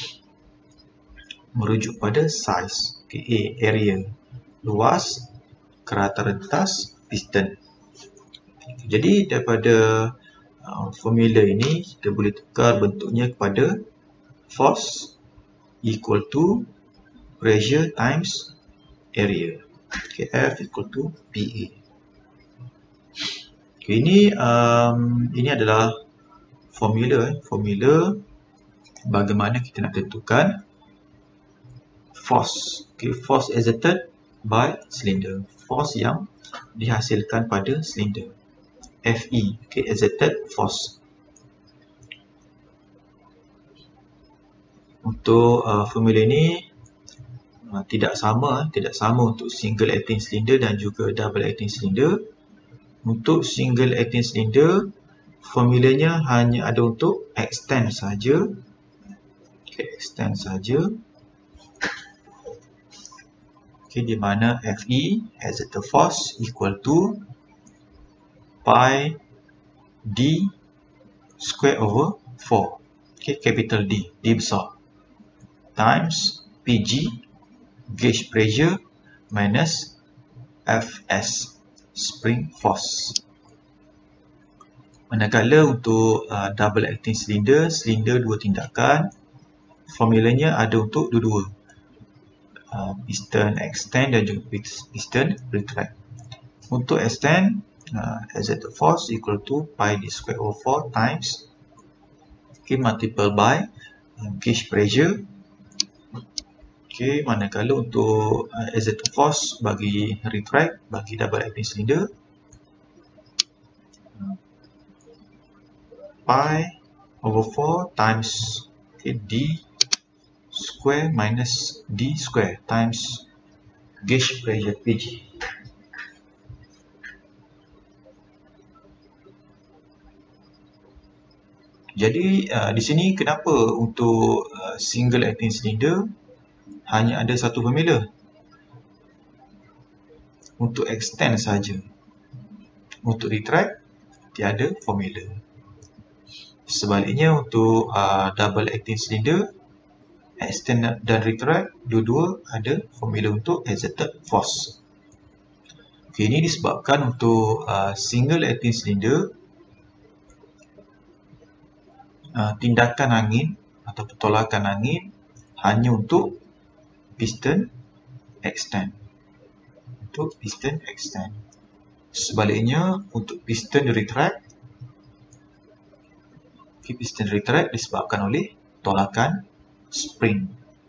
merujuk pada size. Okay, A, area, luas kerata rentas piston. Jadi daripada formula ini kita boleh tukar bentuknya kepada force equal to pressure times area. Okay, F equal to PA. Okay, ini adalah formula bagaimana kita nak tentukan force. Okay, force exerted by cylinder. Force yang dihasilkan pada cylinder. FE, okay, exerted force. Untuk formula ini tidak sama untuk single acting cylinder dan juga double acting cylinder. Untuk single acting cylinder, formulanya hanya ada untuk extend saja. Okay, extend saja. Okay, di mana FE, exerted force, equal to pi d square over 4. Okay, capital D, D besar, times PG, gauge pressure, minus Fs, spring force. Manakala untuk double acting cylinder, dua tindakan, formulanya ada untuk dua-dua. Piston extend dan juga piston retract. Untuk extend, exerted force equal to pi d square over 4 times, okay, multiple by gauge pressure. Okay, manakala untuk exerted force bagi retract, bagi double acting cylinder, pi over 4 times, okay, d square minus d square times gauge pressure PG. Jadi di sini kenapa untuk single acting cylinder hanya ada satu formula? Untuk extend saja. Untuk retract tiada formula. Sebaliknya untuk double acting cylinder, extend dan retract dua-dua ada formula untuk exerted force. Okay, ini disebabkan untuk single acting cylinder, tindakan angin atau tolakan angin hanya untuk piston extend. Untuk piston extend. Sebaliknya untuk piston retract, piston retract disebabkan oleh tolakan spring.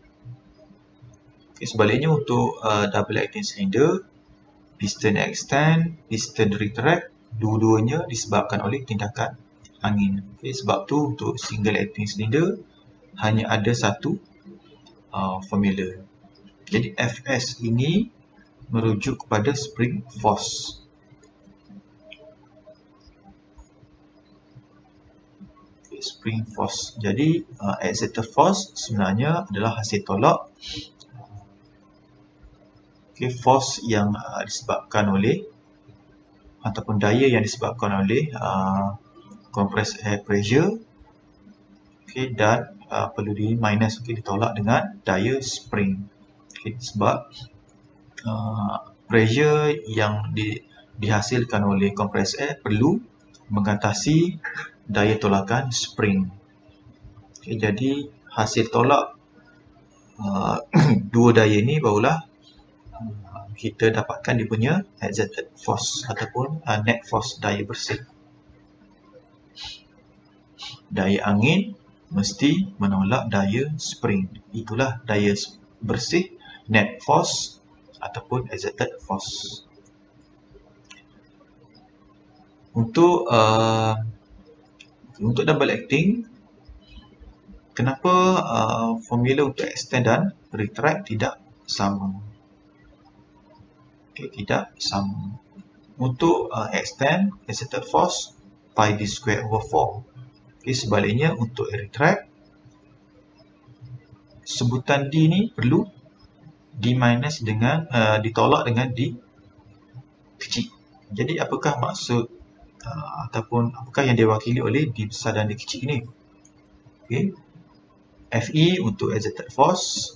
Okay, sebaliknya untuk double acting cylinder, piston extend, piston retract, dua-duanya disebabkan oleh tindakan angin. Okay, sebab tu untuk single acting cylinder hanya ada satu formula. Jadi Fs ini merujuk kepada spring force. Okay, spring force. Jadi exerted force sebenarnya adalah hasil tolak force yang disebabkan oleh ataupun daya yang disebabkan oleh compressed air pressure, dan perlu di minus, ditolak dengan daya spring. Sebab pressure yang dihasilkan oleh compressed air perlu mengatasi daya tolakan spring. Jadi hasil tolak dua daya ini barulah kita dapatkan dia punya exerted force ataupun net force, daya bersih. Daya angin mesti menolak daya spring. Itulah daya bersih, net force ataupun exerted force. Untuk double acting, kenapa formula untuk extend dan retract tidak sama? Tidak sama. Untuk extend, exerted force pi d square over 4. Sebaliknya untuk retract, sebutan D ni perlu D minus dengan ditolak dengan D kecil. Jadi apakah maksud ataupun apakah yang diwakili oleh D besar dan D kecil ini? Fe untuk exerted force,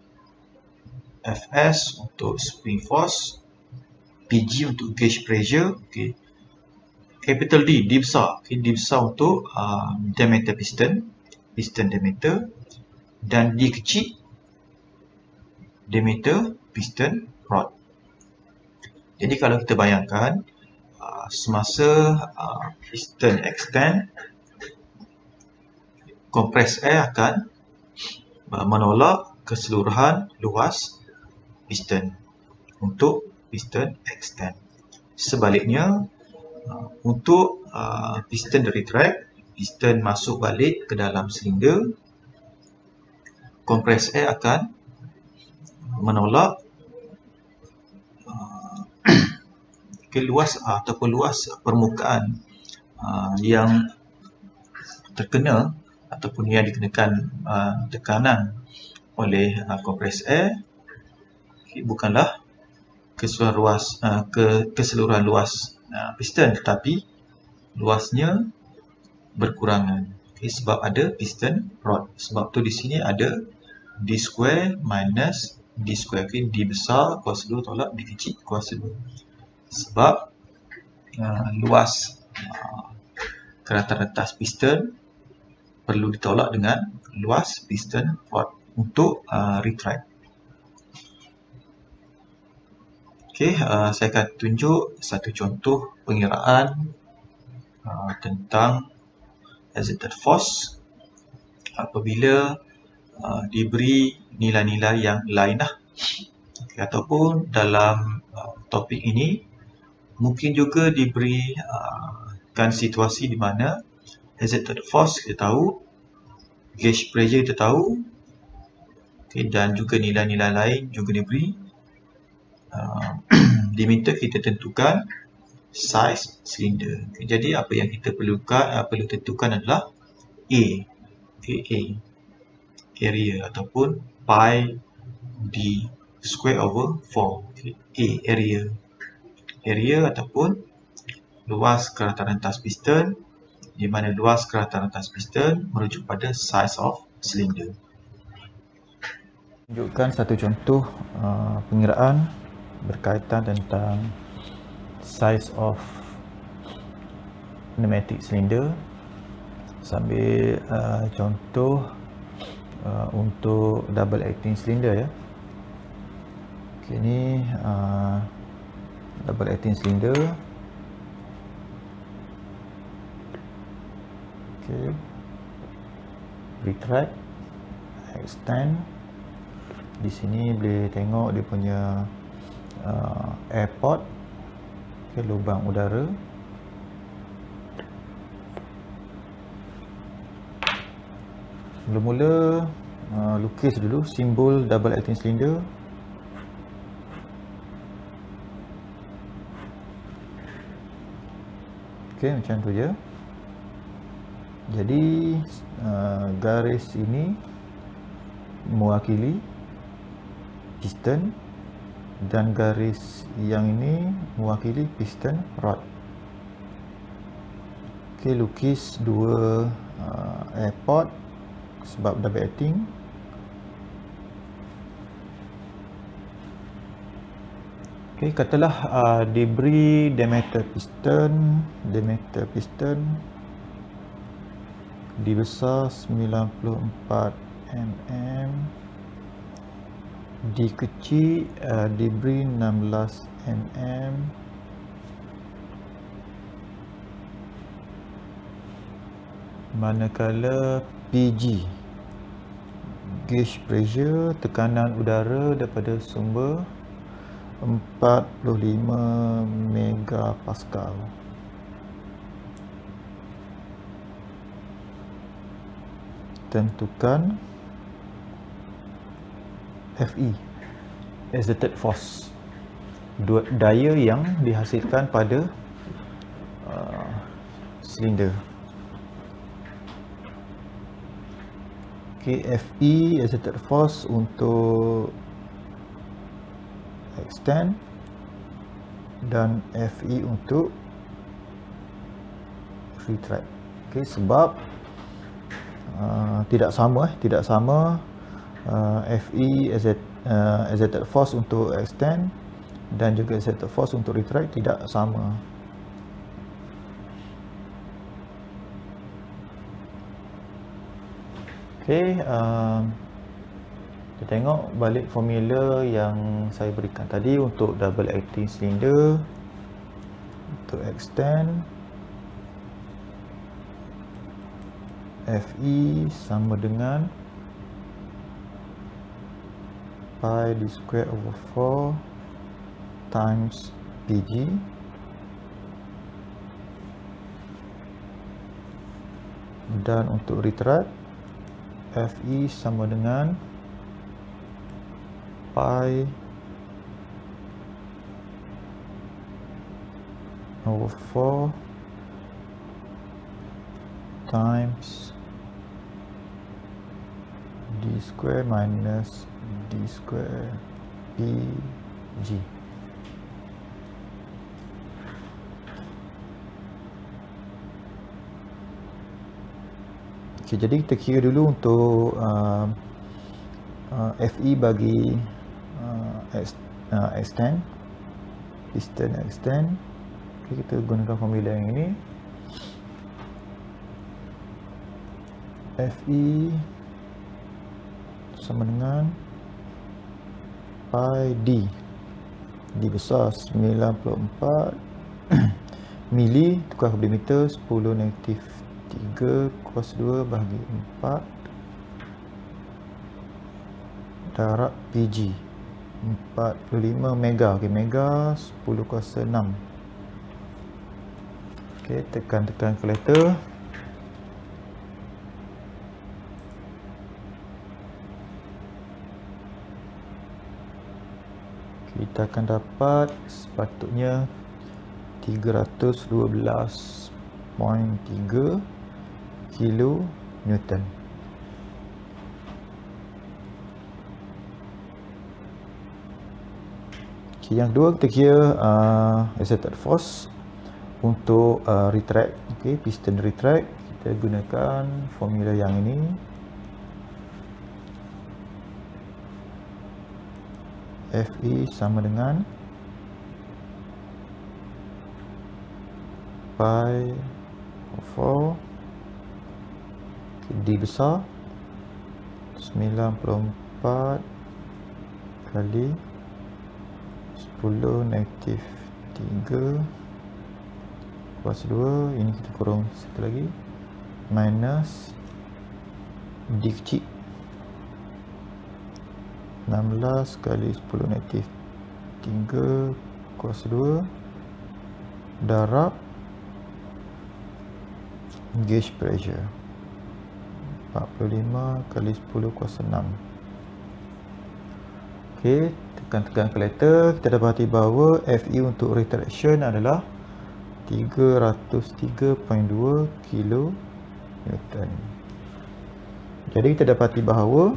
Fs untuk spring force, Pg untuk gauge pressure, capital D, D besar. D besar untuk diameter piston, piston diameter, dan D kecil, diameter piston rod. Jadi kalau kita bayangkan, semasa piston extend, compressed air akan menolak keseluruhan luas piston untuk piston extend. Sebaliknya, untuk piston retract, piston masuk balik ke dalam silinder, compressed air akan menolak luas ataupun luas permukaan yang terkena ataupun yang dikenakan tekanan oleh compressed air, bukanlah keseluruhan luas piston, tetapi luasnya berkurangan. Sebab ada piston rod. Sebab tu di sini ada D square minus D square. D besar kuasa 2 tolak D kecil kuasa 2. Sebab luas keratan retas piston perlu ditolak dengan luas piston rod untuk retract. Saya akan tunjuk satu contoh pengiraan tentang exerted force apabila diberi nilai-nilai yang lain ataupun dalam topik ini mungkin juga diberikan situasi di mana exerted force kita tahu, gauge pressure kita tahu, dan juga nilai-nilai lain juga diberi. Diminta kita tentukan saiz silinder. Jadi apa yang kita perlu tentukan adalah AA area ataupun pi d square over 4. Okay. A area ataupun luas keratan rentas piston, di mana luas keratan rentas piston merujuk pada size of cylinder. Tunjukkan satu contoh pengiraan berkaitan tentang size of pneumatic cylinder, sambil contoh untuk double acting cylinder ya. Okay, ini double acting cylinder. Okay, retract, extend. Di sini boleh tengok dia punya air port, okay, lubang udara. Mula-mula lukis dulu simbol double acting cylinder. Okay, macam tu je. Jadi garis ini mewakili piston dan garis yang ini mewakili piston rod. Okay, lukis dua air port sebab double acting. Okay, katalah diberi diameter piston dibesar 94 mm, dikecil diberi 16 mm, manakala PG gauge pressure, tekanan udara daripada sumber 45 megapascal. Tentukan FE, exerted force, daya yang dihasilkan pada silinder. Okay, FE exerted force untuk extend dan FE untuk retract. Okay, sebab tidak sama FE exerted force untuk extend dan juga exerted force untuk retract tidak sama. Okay, kita tengok balik formula yang saya berikan tadi untuk double acting cylinder. Untuk extend, FE sama dengan pi d square over 4 times PG dan untuk retract FE sama dengan pi over 4 times d square minus d square PG. Okay, jadi kita kira dulu untuk FE bagi extend, piston extend. Okay, kita gunakan formula yang ini. FE sama dengan pi D besar 94 mili tukar ke meter 10 negatif 3 kuasa 2 bahagi 4 darab PG 45 mega. Okay, mega 10 kuasa 6. Okay, tekan kalkulator. Kita akan dapat sepatutnya 312.3 kilo Newton. Okay, yang kedua kita kira exerted force untuk retract. Okay, piston retract kita gunakan formula yang ini. Fe sama dengan pi 4 D besar 94 kali 10 negatif 3 kuasa 2, ini kita kurang satu lagi, minus D kecil 16 kali 10 negatif 3 kuasa 2 darab gauge pressure 45 kali 10 kuasa 6. Okey, tekan kalkulator, kita dapati bahawa Fe untuk retraction adalah 303.2 kilo Newton. Jadi kita dapati bahawa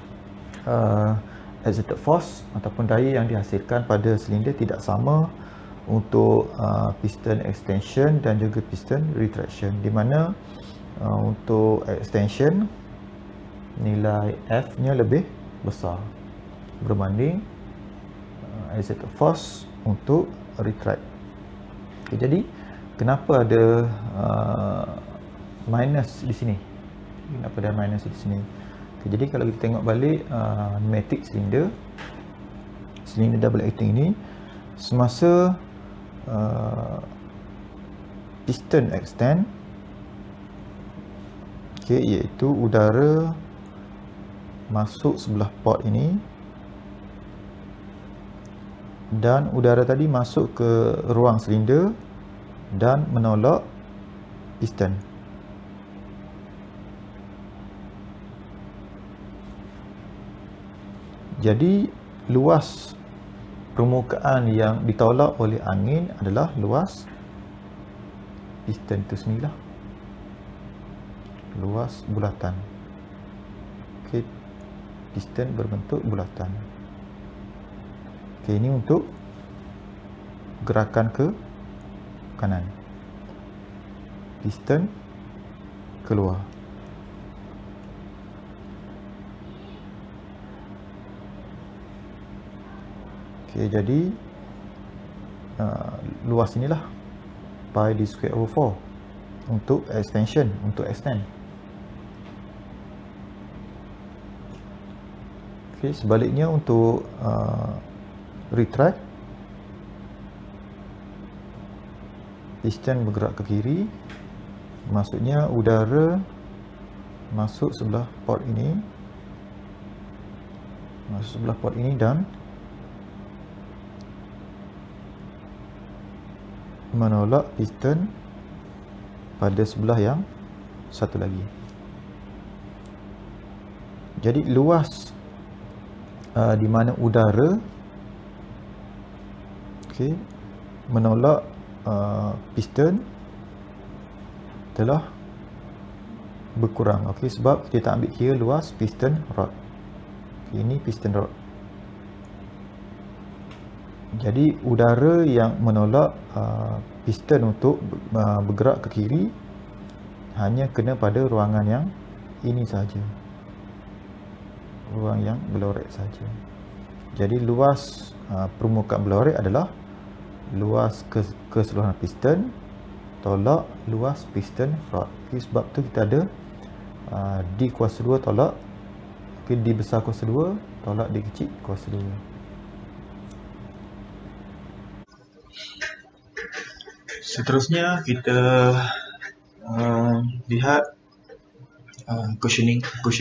exerted force ataupun daya yang dihasilkan pada silinder tidak sama untuk piston extension dan juga piston retraction, di mana untuk extension nilai F nya lebih besar berbanding exerted force untuk retract. Okay, jadi kenapa ada minus di sini? Kenapa ada minus di sini? Okay, jadi kalau kita tengok balik pneumatic cylinder double acting ini, semasa piston extend, okay, iaitu udara masuk sebelah port ini dan udara tadi masuk ke ruang silinder dan menolak piston. Jadi luas permukaan yang ditolak oleh angin adalah luas piston itu sendirilah, luas bulatan. Okey, piston berbentuk bulatan. Okey, ini untuk gerakan ke kanan, piston keluar. Okey, jadi luas inilah pi d square over 4 untuk extension, untuk extend. Okey, sebaliknya untuk retract, piston bergerak ke kiri, maksudnya udara masuk sebelah port ini, dan menolak piston pada sebelah yang satu lagi. Jadi luas di mana udara menolak piston telah berkurang. Sebab kita ambil kira luas piston rod. Ini piston rod. Jadi udara yang menolak piston untuk bergerak ke kiri hanya kena pada ruangan yang ini saja, ruang yang berlorek saja. Jadi luas permukaan berlorek adalah luas keseluruhan piston tolak luas piston rod. Sebab tu kita ada D kuasa 2 tolak D besar kuasa 2 tolak D kecil kuasa 2. Seterusnya kita lihat cushioning.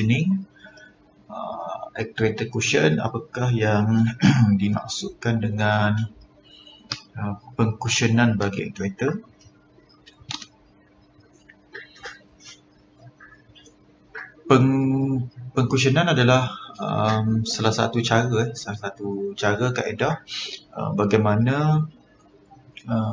Actuator cushion, apakah yang dimaksudkan dengan pengkusionan bagi actuator? Pengkusionan adalah salah satu cara kaedah bagaimana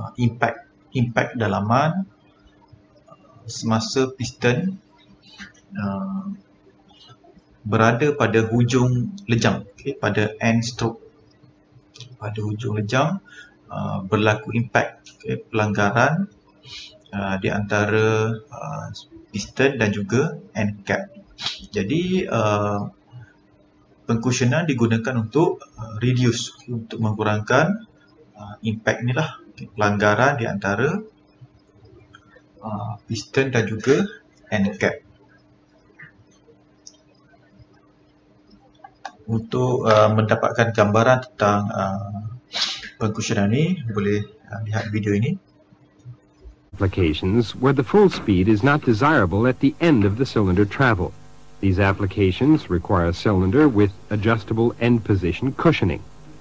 impact dalaman semasa piston berada pada hujung lejang, pada end stroke. Pada hujung lejang berlaku impact, pelanggaran di antara piston dan juga end cap. Jadi pengkusionan digunakan untuk reduce, untuk mengurangkan impact inilah, pelanggaran di antara piston dan juga end cap. Untuk mendapatkan gambaran tentang pengkusionan ini, boleh lihat video ini. Applications where the full speed is not desirable at the end of the cylinder travel. These applications require a cylinder with adjustable end position cushioning.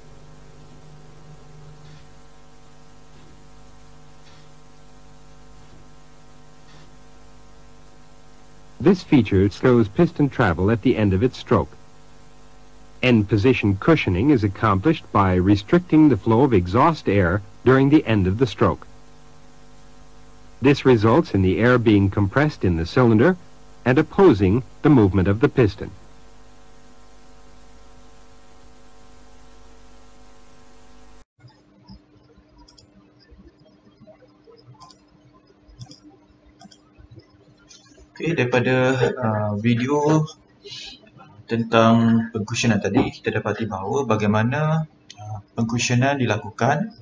This feature slows piston travel at the end of its stroke. End position cushioning is accomplished by restricting the flow of exhaust air during the end of the stroke. This results in the air being compressed in the cylinder and opposing the movement of the piston. Okey, daripada video tentang pengkusionan tadi, kita dapati bahawa bagaimana pengkusionan dilakukan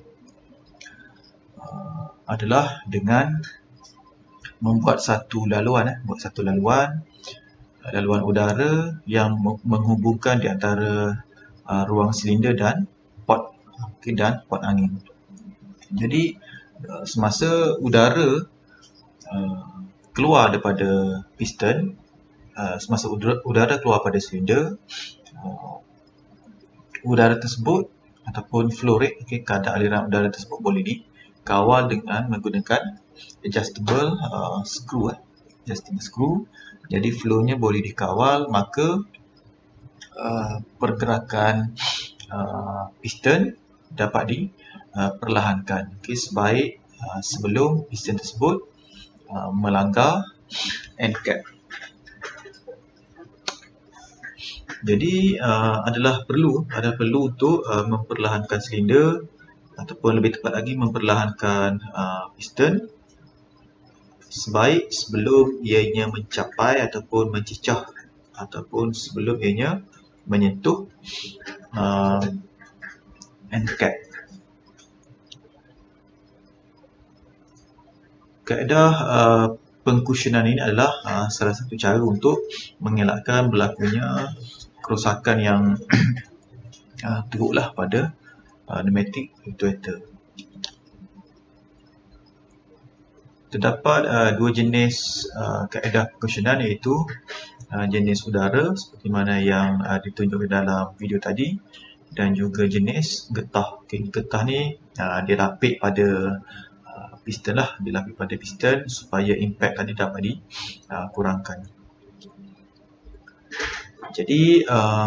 adalah dengan membuat satu laluan, laluan udara yang menghubungkan di antara ruang silinder dan port, port angin. Jadi semasa udara keluar daripada piston, semasa udara keluar pada silinder, udara tersebut ataupun flow rate, kadar aliran udara tersebut boleh dikawal dengan menggunakan adjustable screw. Jadi flow-nya boleh dikawal, maka pergerakan piston dapat diperlahankan, sebaik sebelum piston tersebut melanggar end cap. Jadi adalah perlu untuk memperlahankan silinder, ataupun lebih tepat lagi memperlahankan piston sebaik sebelum ianya mencapai ataupun mencecah, ataupun sebelum ianya menyentuh end cap. Kaedah pengkusionan ini adalah salah satu cara untuk mengelakkan berlakunya kerosakan yang teruklah pada pneumatic actuator. Terdapat dua jenis kaedah pengkusionan, iaitu jenis udara seperti mana yang ditunjuk dalam video tadi, dan juga jenis getah. Getah ni dirapit pada piston supaya impact tadi dapat dikurangkan. Jadi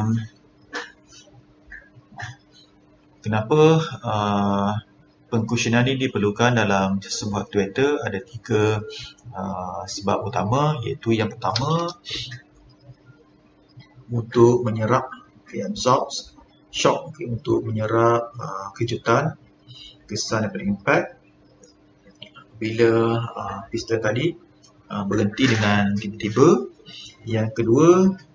kenapa pengkusionan ini diperlukan dalam sebuah actuator? Ada tiga sebab utama, iaitu yang pertama untuk menyerap absorb shock, untuk menyerap kejutan, kesan daripada impact bila piston tadi berhenti dengan tiba-tiba. Yang kedua,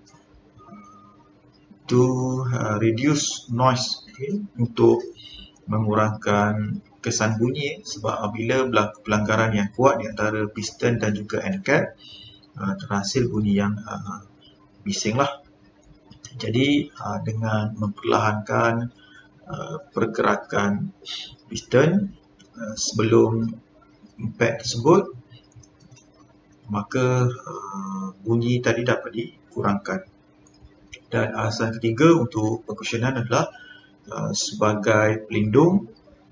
to reduce noise, untuk mengurangkan kesan bunyi, sebab apabila berlaku pelanggaran yang kuat di antara piston dan juga end cap, terhasil bunyi yang bising lah. Jadi dengan memperlahankan pergerakan piston sebelum impact tersebut, maka bunyi tadi dapat dikurangkan. Dan alasan ketiga untuk pengkusionan adalah sebagai pelindung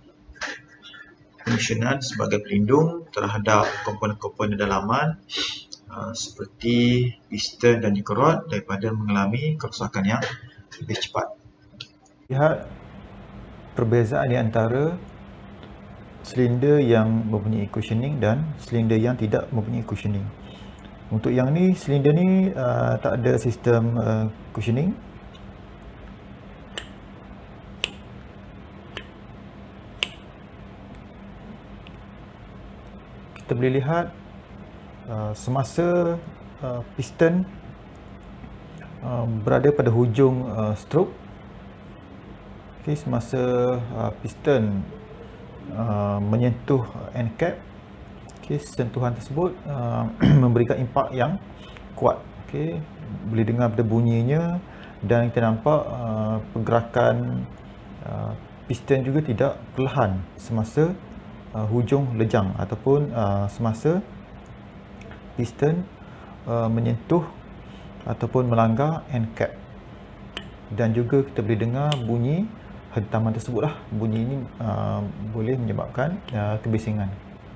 terhadap komponen-komponen dalaman seperti piston dan juga rod daripada mengalami kerosakan yang lebih cepat. Lihat perbezaan di antara silinder yang mempunyai cushioning dan silinder yang tidak mempunyai cushioning. Untuk yang ni, silinder ni tak ada sistem cushioning. Kita boleh lihat semasa piston berada pada hujung stroke, okay, semasa piston menyentuh end cap, okay, sentuhan tersebut memberikan impak yang kuat, okay. Boleh dengar pada bunyinya, dan kita nampak pergerakan piston juga tidak perlahan semasa hujung lejang ataupun semasa piston menyentuh ataupun melanggar end cap. Dan juga kita boleh dengar bunyi hentaman tersebut lah. Bunyi ini boleh menyebabkan kebisingan.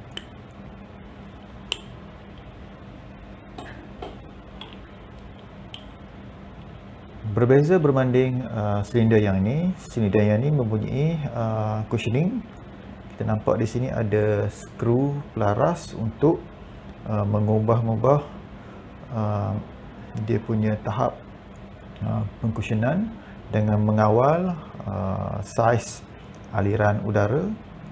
Berbeza berbanding silinder yang ini. Silinder yang ini mempunyai cushioning. Kita nampak di sini ada skru pelaras untuk mengubah-ubah dia punya tahap pengkusionan dengan mengawal saiz aliran udara.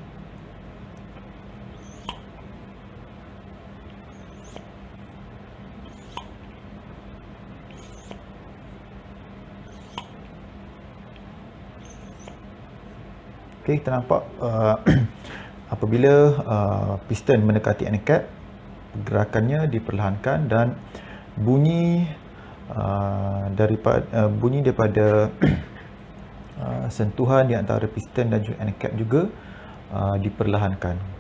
Okay, kita nampak apabila piston mendekati end cap, gerakannya diperlahankan dan bunyi daripada sentuhan di antara piston dan juga end cap juga diperlahankan.